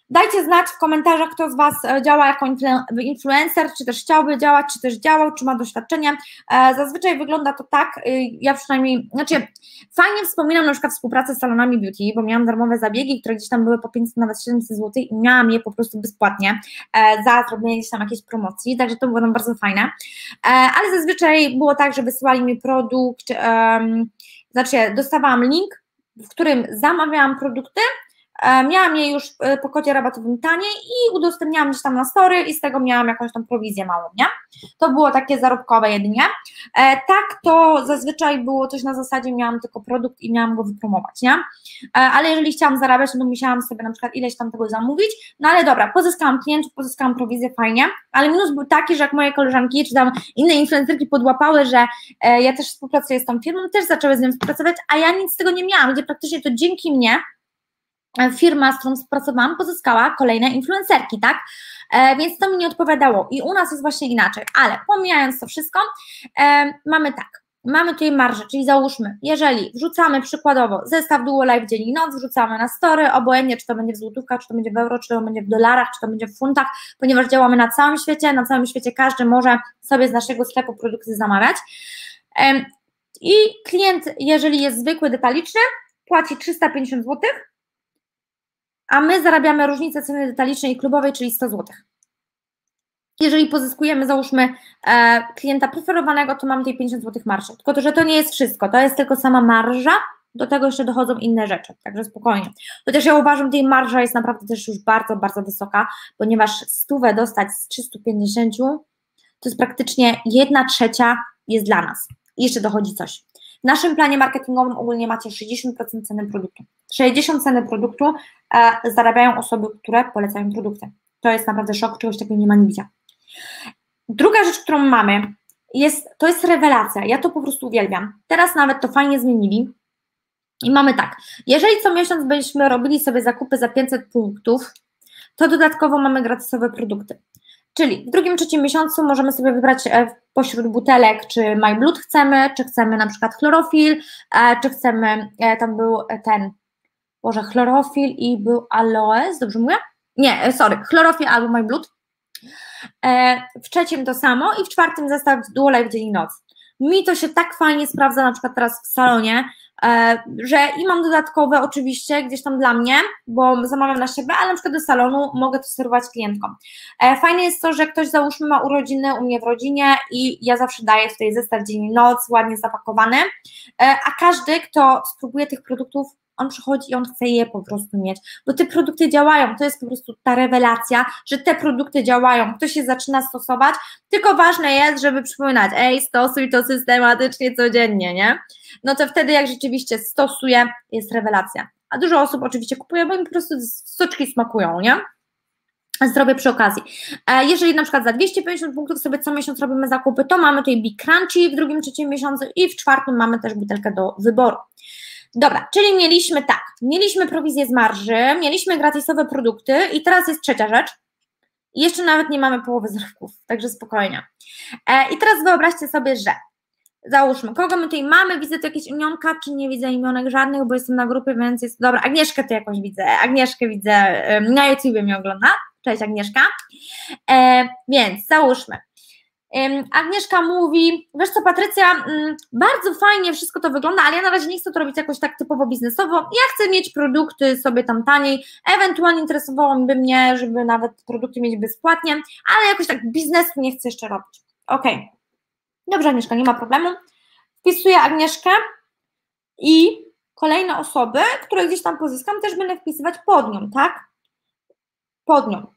Dajcie znać w komentarzach, kto z Was działa jako influencer, czy też chciałby działać, czy też działał, czy ma doświadczenie. Zazwyczaj wygląda to tak, ja przynajmniej, znaczy fajnie wspominam na przykład współpracę z salonami beauty, bo miałam darmowe zabiegi, które gdzieś tam były po pięćset, nawet siedemset złotych i miałam je po prostu bezpłatnie za zrobienie gdzieś tam jakiejś promocji, także to było nam bardzo fajne, ale zazwyczaj było tak, że wysyłali mi produkt, znaczy dostawałam link, w którym zamawiałam produkty, miałam je już po kodzie rabatowym taniej i udostępniałam gdzieś tam na story i z tego miałam jakąś tam prowizję małą, nie? To było takie zarobkowe jedynie. Tak, to zazwyczaj było coś na zasadzie, miałam tylko produkt i miałam go wypromować, nie? Ale jeżeli chciałam zarabiać, to musiałam sobie na przykład ileś tam tego zamówić, no ale dobra, pozyskałam klientów, pozyskałam prowizję, fajnie, ale minus był taki, że jak moje koleżanki czy tam inne influencerki podłapały, że ja też współpracuję z tą firmą, też zaczęły z nią współpracować, a ja nic z tego nie miałam, gdzie praktycznie to dzięki mnie firma, z którą współpracowałam, pozyskała kolejne influencerki, tak? E, więc to mi nie odpowiadało i u nas jest właśnie inaczej, ale pomijając to wszystko, e, mamy tak, mamy tutaj marżę, czyli załóżmy, jeżeli wrzucamy przykładowo zestaw Duo Live dzień i noc, wrzucamy na story, obojętnie czy to będzie w złotówkach, czy to będzie w euro, czy to będzie w dolarach, czy to będzie w funtach, ponieważ działamy na całym świecie, na całym świecie każdy może sobie z naszego sklepu produkty zamawiać e, i klient, jeżeli jest zwykły, detaliczny, płaci trzysta pięćdziesiąt złotych, a my zarabiamy różnicę ceny detalicznej i klubowej, czyli sto złotych. Jeżeli pozyskujemy, załóżmy, e, klienta preferowanego, to mamy tej pięćdziesiąt złotych marży. Tylko to, że to nie jest wszystko, to jest tylko sama marża, do tego jeszcze dochodzą inne rzeczy, także spokojnie. Chociaż ja uważam, że tej marża jest naprawdę też już bardzo, bardzo wysoka, ponieważ stówę dostać z trzystu pięćdziesięciu, to jest praktycznie jedna trzecia jest dla nas. I jeszcze dochodzi coś. W naszym planie marketingowym ogólnie macie sześćdziesiąt procent ceny produktu. sześćdziesiąt procent ceny produktu e, zarabiają osoby, które polecają produkty. To jest naprawdę szok, czegoś takiego nie ma nigdzie. Druga rzecz, którą mamy, jest, to jest rewelacja. Ja to po prostu uwielbiam. Teraz nawet to fajnie zmienili. I mamy tak, jeżeli co miesiąc byśmy robili sobie zakupy za pięćset punktów, to dodatkowo mamy gratisowe produkty. Czyli w drugim, trzecim miesiącu możemy sobie wybrać pośród butelek, czy My Blood chcemy, czy chcemy na przykład chlorofil, czy chcemy, tam był ten, Boże, chlorofil i był aloes, dobrze mówię? Nie, sorry, chlorofil albo My Blood. W trzecim to samo i w czwartym zestaw Duo Live dzień i noc. Mi to się tak fajnie sprawdza na przykład teraz w salonie, że i mam dodatkowe oczywiście gdzieś tam dla mnie, bo zamawiam na siebie, ale na przykład do salonu mogę to serwować klientkom. Fajne jest to, że ktoś załóżmy ma urodziny u mnie w rodzinie i ja zawsze daję tutaj zestaw dzień i noc, ładnie zapakowany, a każdy, kto spróbuje tych produktów, on przychodzi i on chce je po prostu mieć, bo te produkty działają, to jest po prostu ta rewelacja, że te produkty działają, ktoś się zaczyna stosować, tylko ważne jest, żeby przypominać, ej, stosuj to systematycznie, codziennie, nie? No to wtedy jak rzeczywiście stosuje, jest rewelacja, a dużo osób oczywiście kupuje, bo im po prostu soczki smakują, nie? Zdrowie przy okazji. Jeżeli na przykład za dwieście pięćdziesiąt punktów sobie co miesiąc robimy zakupy, to mamy tutaj Big Crunchy w drugim, trzecim miesiącu i w czwartym mamy też butelkę do wyboru. Dobra, czyli mieliśmy tak, mieliśmy prowizję z marży, mieliśmy gratisowe produkty i teraz jest trzecia rzecz. I jeszcze nawet nie mamy połowy zarobków, także spokojnie. E, I teraz wyobraźcie sobie, że załóżmy, kogo my tutaj mamy, widzę tu jakieś imionka, czy nie widzę imionek żadnych, bo jestem na grupie, więc jest, dobra, Agnieszkę tu jakąś widzę, Agnieszkę widzę, na YouTubie mnie ogląda, cześć Agnieszka, e, więc załóżmy. Agnieszka mówi, wiesz co Patrycja, bardzo fajnie wszystko to wygląda, ale ja na razie nie chcę to robić jakoś tak typowo biznesowo, ja chcę mieć produkty sobie tam taniej, ewentualnie interesowałoby mnie, żeby nawet produkty mieć bezpłatnie, ale jakoś tak biznesu nie chcę jeszcze robić. Okej, okay. Dobrze Agnieszka, nie ma problemu, wpisuję Agnieszkę i kolejne osoby, które gdzieś tam pozyskam, też będę wpisywać pod nią, tak? Pod nią.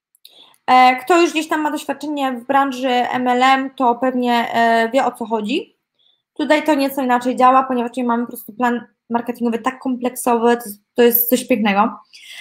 Kto już gdzieś tam ma doświadczenie w branży M L M, to pewnie wie, o co chodzi. Tutaj to nieco inaczej działa, ponieważ tutaj mamy po prostu plan marketingowy tak kompleksowy, to, to jest coś pięknego.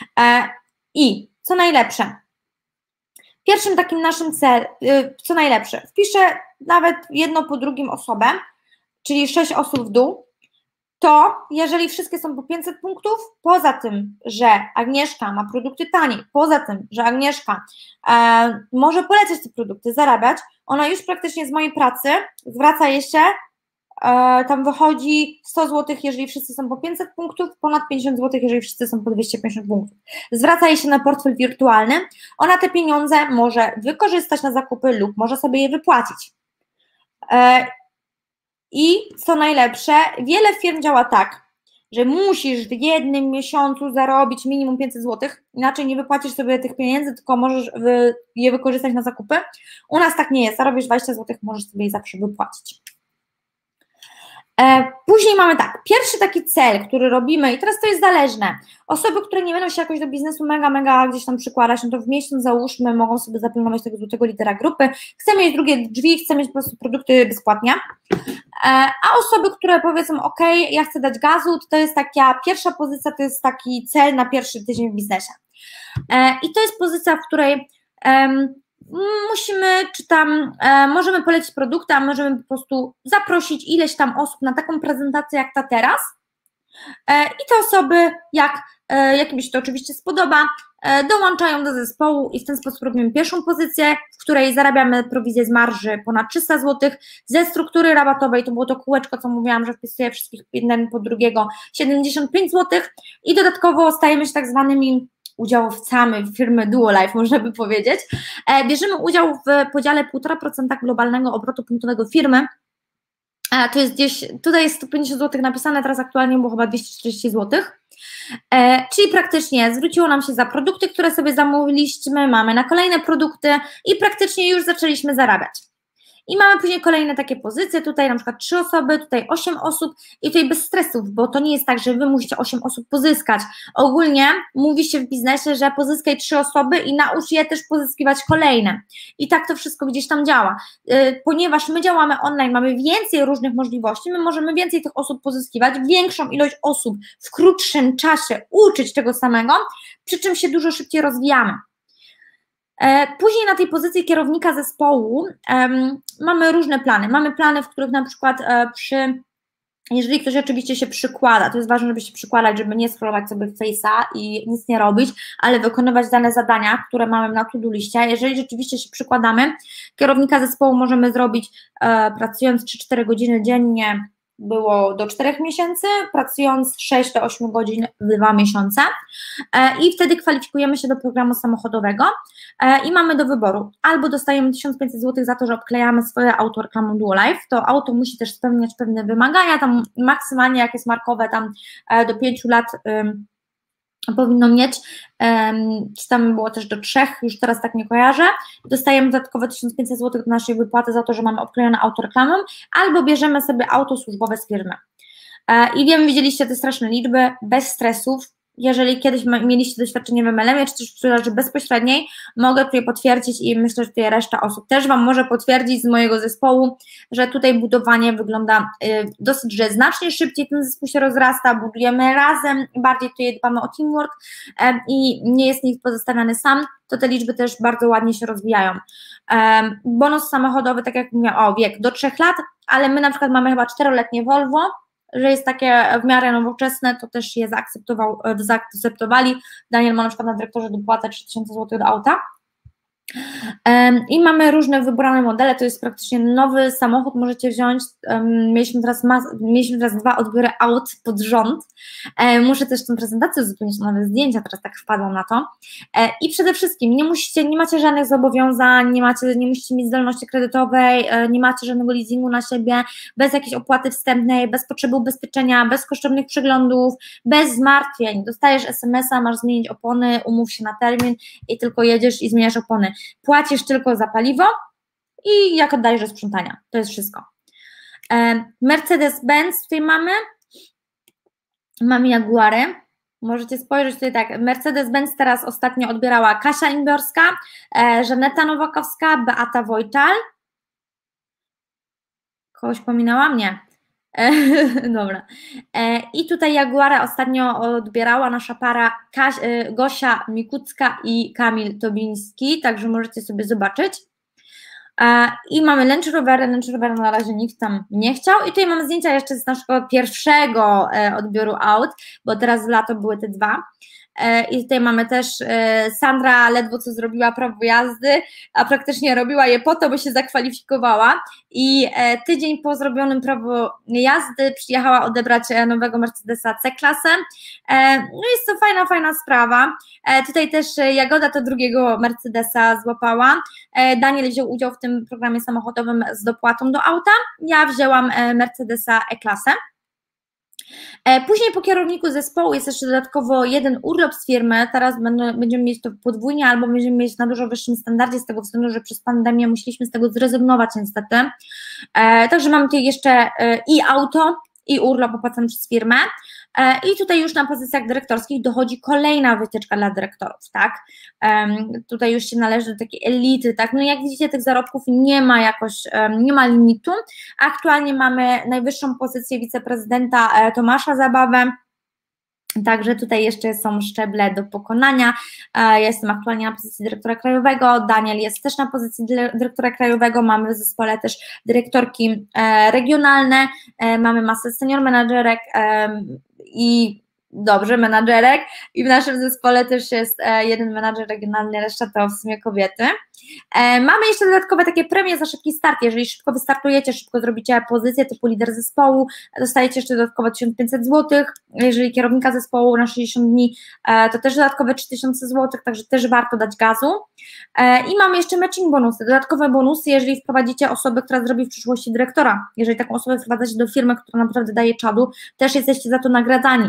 I co najlepsze, pierwszym takim naszym celem, co najlepsze, wpiszę nawet jedno po drugim osobę, czyli sześć osób w dół, to jeżeli wszystkie są po pięćset punktów, poza tym, że Agnieszka ma produkty taniej, poza tym, że Agnieszka e, może polecać te produkty, zarabiać, ona już praktycznie z mojej pracy zwraca jeszcze tam wychodzi sto złotych, jeżeli wszyscy są po pięćset punktów, ponad pięćdziesiąt złotych, jeżeli wszyscy są po dwieście pięćdziesiąt punktów. Zwraca jej się na portfel wirtualny, ona te pieniądze może wykorzystać na zakupy lub może sobie je wypłacić. I co najlepsze, wiele firm działa tak, że musisz w jednym miesiącu zarobić minimum pięćset złotych, inaczej nie wypłacisz sobie tych pieniędzy, tylko możesz je wykorzystać na zakupy. U nas tak nie jest, zarobisz dwadzieścia złotych, możesz sobie je zawsze wypłacić. Później mamy tak, pierwszy taki cel, który robimy i teraz to jest zależne. Osoby, które nie będą się jakoś do biznesu mega, mega gdzieś tam przykładać, no to w miesiąc załóżmy, mogą sobie zaplanować tego złotego lidera grupy, chcemy mieć drugie drzwi, chcemy mieć po prostu produkty bezpłatnie, a osoby, które powiedzą, ok, ja chcę dać gazu, to to jest taka pierwsza pozycja, to jest taki cel na pierwszy tydzień w biznesie. I to jest pozycja, w której um, musimy, czy tam e, możemy polecić produkty, a możemy po prostu zaprosić ileś tam osób na taką prezentację jak ta teraz e, i te osoby, jak, e, jak im się to oczywiście spodoba, e, dołączają do zespołu i w ten sposób robimy pierwszą pozycję, w której zarabiamy prowizję z marży ponad trzysta złotych, ze struktury rabatowej, to było to kółeczko, co mówiłam, że wpisuję wszystkich jeden po drugiego, siedemdziesiąt pięć złotych i dodatkowo stajemy się tak zwanymi udziałowcami firmy Duolife, można by powiedzieć. Bierzemy udział w podziale półtora procent globalnego obrotu punktowego firmy. To jest gdzieś, tutaj jest sto pięćdziesiąt złotych napisane, teraz aktualnie było chyba dwieście czterdzieści złotych. Czyli praktycznie zwróciło nam się za produkty, które sobie zamówiliśmy, mamy na kolejne produkty i praktycznie już zaczęliśmy zarabiać. I mamy później kolejne takie pozycje, tutaj na przykład trzy osoby, tutaj osiem osób i tutaj bez stresów, bo to nie jest tak, że wy musicie osiem osób pozyskać. Ogólnie mówi się w biznesie, że pozyskaj trzy osoby i naucz je też pozyskiwać kolejne. I tak to wszystko gdzieś tam działa. Yy, ponieważ my działamy online, mamy więcej różnych możliwości, my możemy więcej tych osób pozyskiwać, większą ilość osób w krótszym czasie uczyć tego samego, przy czym się dużo szybciej rozwijamy. Później na tej pozycji kierownika zespołu um, mamy różne plany. Mamy plany, w których na przykład e, przy, jeżeli ktoś oczywiście się przykłada, to jest ważne, żeby się przykładać, żeby nie scrollować sobie Face'a i nic nie robić, ale wykonywać dane zadania, które mamy na to-do liście. Jeżeli rzeczywiście się przykładamy, kierownika zespołu możemy zrobić e, pracując trzy cztery godziny dziennie, było do czterech miesięcy, pracując sześć do ośmiu godzin w dwa miesiące i wtedy kwalifikujemy się do programu samochodowego i mamy do wyboru, albo dostajemy tysiąc pięćset złotych za to, że obklejamy swoje auto reklamą Duolife, to auto musi też spełniać pewne wymagania, tam maksymalnie jak jest markowe, tam do pięciu lat powinno mieć, czy tam było też do trzech, już teraz tak nie kojarzę, dostajemy dodatkowe tysiąc pięćset złotych do naszej wypłaty za to, że mamy obklejone auto reklamą, albo bierzemy sobie auto służbowe z firmy. I wiem, widzieliście te straszne liczby, bez stresów. Jeżeli kiedyś mieliście doświadczenie w M L M-ie, czy też w sprzedaży bezpośredniej, mogę tutaj potwierdzić i myślę, że tutaj reszta osób też Wam może potwierdzić z mojego zespołu, że tutaj budowanie wygląda dosyć, że znacznie szybciej ten zespół się rozrasta, budujemy razem, bardziej tutaj dbamy o teamwork i nie jest nikt pozostawiany sam, to te liczby też bardzo ładnie się rozwijają. Bonus samochodowy, tak jak mówię, o wiek do trzech lat, ale my na przykład mamy chyba czteroletnie Volvo, że jest takie w miarę nowoczesne, to też je zaakceptował, zaakceptowali. Daniel ma na przykład na dyrektorze dopłatę trzy tysiące złotych do auta. I mamy różne wybrane modele, to jest praktycznie nowy samochód, możecie wziąć, mieliśmy teraz, mas, mieliśmy teraz dwa odbiory aut pod rząd, muszę też tę prezentację uzupełnić, nowe zdjęcia, teraz tak wpadłam na to i przede wszystkim nie musicie, nie macie żadnych zobowiązań, nie, macie, nie musicie mieć zdolności kredytowej, nie macie żadnego leasingu na siebie, bez jakiejś opłaty wstępnej, bez potrzeby ubezpieczenia, bez kosztownych przeglądów, bez zmartwień, dostajesz es em es a, masz zmienić opony, umów się na termin i tylko jedziesz i zmieniasz opony. Płacisz tylko za paliwo i jak oddajesz do sprzątania. To jest wszystko. Mercedes-Benz tutaj mamy. Mamy Jaguary. Możecie spojrzeć tutaj tak. Mercedes-Benz teraz ostatnio odbierała Kasia Imborska, Żaneta Nowakowska, Beata Wojtal. Kogoś pominęłam? Nie. Dobra. I tutaj Jaguara ostatnio odbierała nasza para Kaś, Gosia Mikucka i Kamil Tobiński, także możecie sobie zobaczyć. I mamy Range Rovery, Range Rovery na razie nikt tam nie chciał i tutaj mamy zdjęcia jeszcze z naszego pierwszego odbioru aut, bo teraz w lato były te dwa. i tutaj mamy też Sandra ledwo co zrobiła prawo jazdy, a praktycznie robiła je po to, by się zakwalifikowała i tydzień po zrobionym prawo jazdy przyjechała odebrać nowego Mercedesa C-klasę. No jest to fajna, fajna sprawa. Tutaj też Jagoda to drugiego Mercedesa złapała. Daniel wziął udział w tym programie samochodowym z dopłatą do auta. Ja wzięłam Mercedesa E-klasę. Później po kierowniku zespołu jest jeszcze dodatkowo jeden urlop z firmy, teraz będziemy mieć to podwójnie albo będziemy mieć na dużo wyższym standardzie z tego względu, że przez pandemię musieliśmy z tego zrezygnować niestety. Także mamy tutaj jeszcze i auto, i urlop opłacony przez firmę. I tutaj już na pozycjach dyrektorskich dochodzi kolejna wytyczka dla dyrektorów, tak? Tutaj już się należy do takiej elity, tak? No jak widzicie, tych zarobków nie ma jakoś, nie ma limitu. Aktualnie mamy najwyższą pozycję wiceprezydenta Tomasza Zabawę. Także tutaj jeszcze są szczeble do pokonania. Ja jestem aktualnie na pozycji dyrektora krajowego, Daniel jest też na pozycji dyrektora krajowego, mamy w zespole też dyrektorki regionalne, mamy masę senior menadżerek i dobrze menadżerek i w naszym zespole też jest jeden menadżer regionalny, reszta to w sumie kobiety. Mamy jeszcze dodatkowe takie premie za szybki start, jeżeli szybko wystartujecie, szybko zrobicie pozycję typu lider zespołu, dostajecie jeszcze dodatkowo tysiąc pięćset złotych, jeżeli kierownika zespołu na sześćdziesiąt dni, to też dodatkowe trzy tysiące złotych, także też warto dać gazu. I mamy jeszcze matching bonusy, dodatkowe bonusy, jeżeli wprowadzicie osobę, która zrobi w przyszłości dyrektora, jeżeli taką osobę wprowadzacie do firmy, która naprawdę daje czadu, też jesteście za to nagradzani.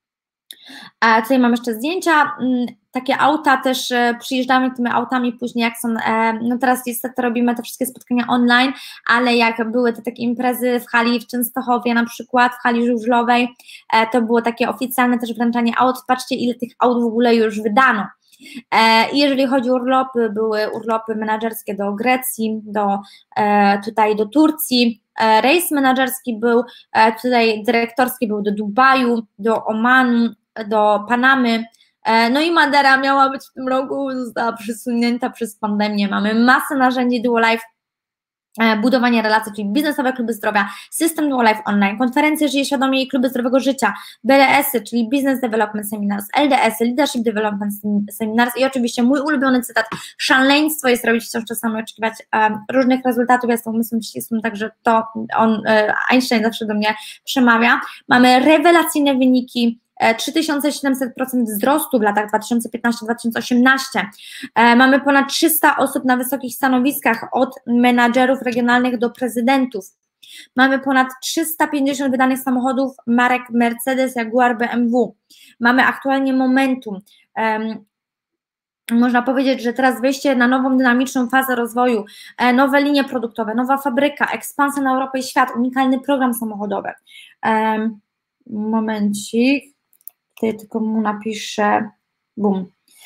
A tutaj mam jeszcze zdjęcia, takie auta też, przyjeżdżamy tymi autami później, jak są, no teraz niestety robimy te wszystkie spotkania online, ale jak były te takie imprezy w hali w Częstochowie na przykład, w hali żużlowej, to było takie oficjalne też wręczanie aut, patrzcie ile tych aut w ogóle już wydano. I jeżeli chodzi o urlopy, były urlopy menadżerskie do Grecji, do, tutaj do Turcji, rejs menadżerski był, tutaj dyrektorski był do Dubaju, do Omanu, do Panamy, no i Madera miała być w tym roku, została przesunięta przez pandemię. Mamy masę narzędzi DuoLife, budowanie relacji, czyli biznesowe kluby zdrowia, system DuoLife online, konferencje Żyje Świadomie i kluby zdrowego życia, B D S-y, czyli Business Development Seminars, L D S-y, Leadership Development Seminars i oczywiście mój ulubiony cytat, szaleństwo jest robić wciąż czasami oczekiwać um, różnych rezultatów, ja jestem umysłem ścisłym, także to on, Einstein zawsze do mnie przemawia. Mamy rewelacyjne wyniki, trzy tysiące siedemset procent wzrostu w latach dwa tysiące piętnaście do dwa tysiące osiemnaście. Mamy ponad trzysta osób na wysokich stanowiskach, od menadżerów regionalnych do prezydentów. Mamy ponad trzysta pięćdziesiąt wydanych samochodów marek Mercedes, Jaguar, B M W. Mamy aktualnie momentum. Um, Można powiedzieć, że teraz wejście na nową, dynamiczną fazę rozwoju, nowe linie produktowe, nowa fabryka, ekspansja na Europę i świat, unikalny program samochodowy. Um, momencik. Tutaj tylko mu napiszę, bum.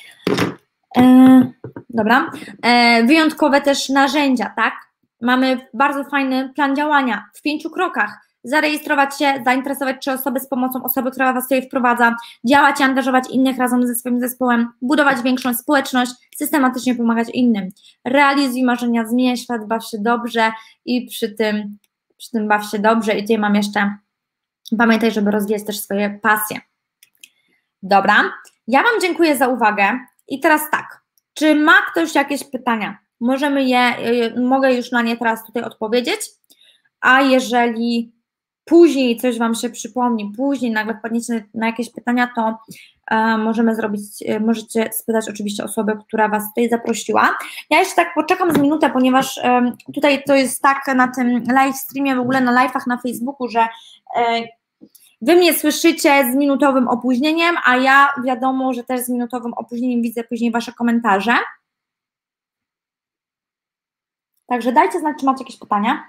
E, dobra, e, wyjątkowe też narzędzia, tak? Mamy bardzo fajny plan działania w pięciu krokach. Zarejestrować się, zainteresować trzy osoby z pomocą osoby, która Was tutaj wprowadza, działać i angażować innych razem ze swoim zespołem, budować większą społeczność, systematycznie pomagać innym. Realizuj marzenia, zmieniaj świat, baw się dobrze i przy tym, przy tym baw się dobrze. I tutaj mam jeszcze, pamiętaj, żeby rozwijać też swoje pasje. Dobra, ja Wam dziękuję za uwagę i teraz tak, czy ma ktoś jakieś pytania? Możemy je, mogę już na nie teraz tutaj odpowiedzieć, a jeżeli później coś Wam się przypomni, później nagle wpadniecie na jakieś pytania, to e, możemy zrobić, e, możecie spytać oczywiście osobę, która Was tutaj zaprosiła. Ja jeszcze tak poczekam z minutę, ponieważ e, tutaj to jest tak na tym live streamie, w ogóle na live'ach na Facebooku, że e, Wy mnie słyszycie z minutowym opóźnieniem, a ja wiadomo, że też z minutowym opóźnieniem widzę później Wasze komentarze. Także dajcie znać, czy macie jakieś pytania.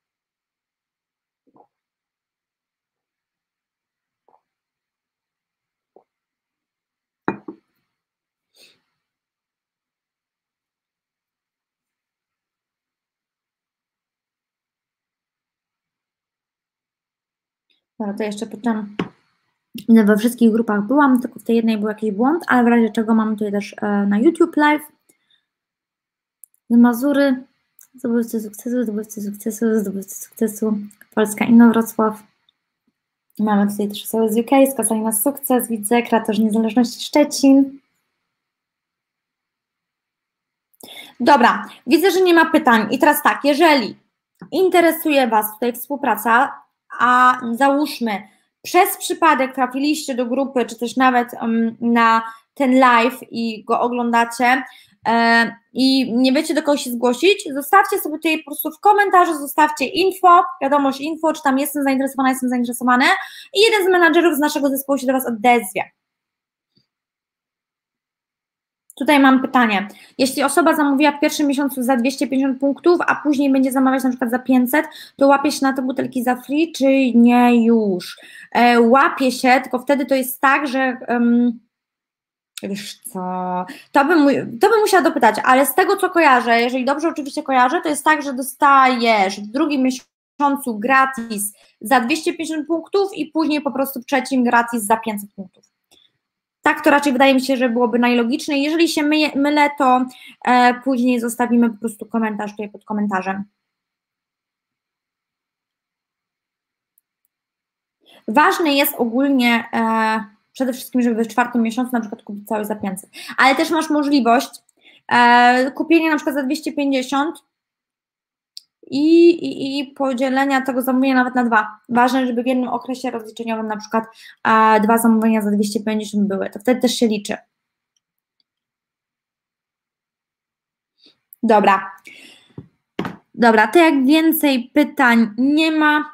Dobra, to jeszcze pytam. We wszystkich grupach byłam, tylko w tej jednej był jakiś błąd, ale w razie czego mam tutaj też na YouTube live. Z Mazury, zdobywcy sukcesu, zdobywcy sukcesu, zdobywcy sukcesu, Polska Inno Wrocław. Mamy tutaj też osoby z U K, skazani na sukces, widzę, kreatorzy niezależności Szczecin. Dobra, widzę, że nie ma pytań i teraz tak, jeżeli interesuje Was tutaj współpraca, a załóżmy, przez przypadek trafiliście do grupy, czy też nawet um, na ten live i go oglądacie e, i nie wiecie, do kogo się zgłosić, zostawcie sobie tutaj po prostu w komentarzu, zostawcie info, wiadomość info, czy tam jestem zainteresowana, jestem zainteresowany i jeden z menadżerów z naszego zespołu się do Was odezwie. Tutaj mam pytanie. Jeśli osoba zamówiła w pierwszym miesiącu za dwieście pięćdziesiąt punktów, a później będzie zamawiać na przykład za pięćset, to łapie się na te butelki za free, czy nie już? E, łapie się, tylko wtedy to jest tak, że um, wiesz co, to bym, to bym musiała dopytać, ale z tego, co kojarzę, jeżeli dobrze oczywiście kojarzę, to jest tak, że dostajesz w drugim miesiącu gratis za dwieście pięćdziesiąt punktów i później po prostu w trzecim gratis za pięćset punktów. Tak to raczej wydaje mi się, że byłoby najlogiczniej. Jeżeli się myje, mylę, to e, później zostawimy po prostu komentarz tutaj pod komentarzem. Ważne jest ogólnie e, przede wszystkim, żeby w czwartym miesiącu na przykład kupić cały za pięćset, ale też masz możliwość e, kupienia na przykład za dwieście pięćdziesiąt i, i, i podzielenia tego zamówienia nawet na dwa. Ważne, żeby w jednym okresie rozliczeniowym na przykład e, dwa zamówienia za dwieście pięćdziesiąt były, to wtedy też się liczy. Dobra. Dobra, to jak więcej pytań nie ma,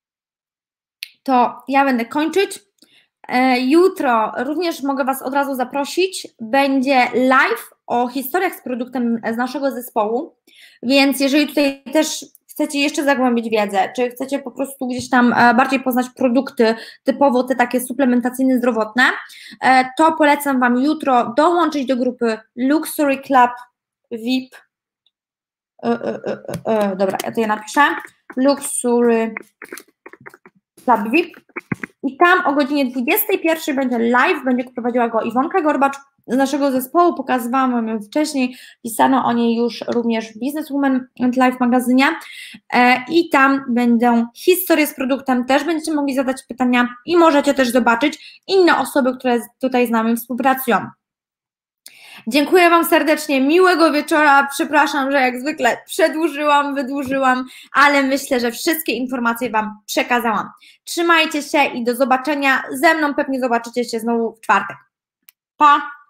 to ja będę kończyć. E, jutro również mogę Was od razu zaprosić. Będzie live o historiach z produktem z naszego zespołu, więc jeżeli tutaj też chcecie jeszcze zagłębić wiedzę, czy chcecie po prostu gdzieś tam bardziej poznać produkty, typowo te takie suplementacyjne, zdrowotne, to polecam Wam jutro dołączyć do grupy Luxury Club V I P. E, e, e, e, dobra, ja to je napiszę. Luxury Club V I P. I tam o godzinie dwudziestej pierwszej będzie live, będzie prowadziła go Iwonka Gorbacz z naszego zespołu, pokazywałam ją wcześniej, pisano o niej już również w Businesswoman Live magazynie i tam będą historie z produktem, też będziecie mogli zadać pytania i możecie też zobaczyć inne osoby, które tutaj z nami współpracują. Dziękuję Wam serdecznie, miłego wieczora, przepraszam, że jak zwykle przedłużyłam, wydłużyłam, ale myślę, że wszystkie informacje Wam przekazałam. Trzymajcie się i do zobaczenia, ze mną pewnie zobaczycie się znowu w czwartek. Pa!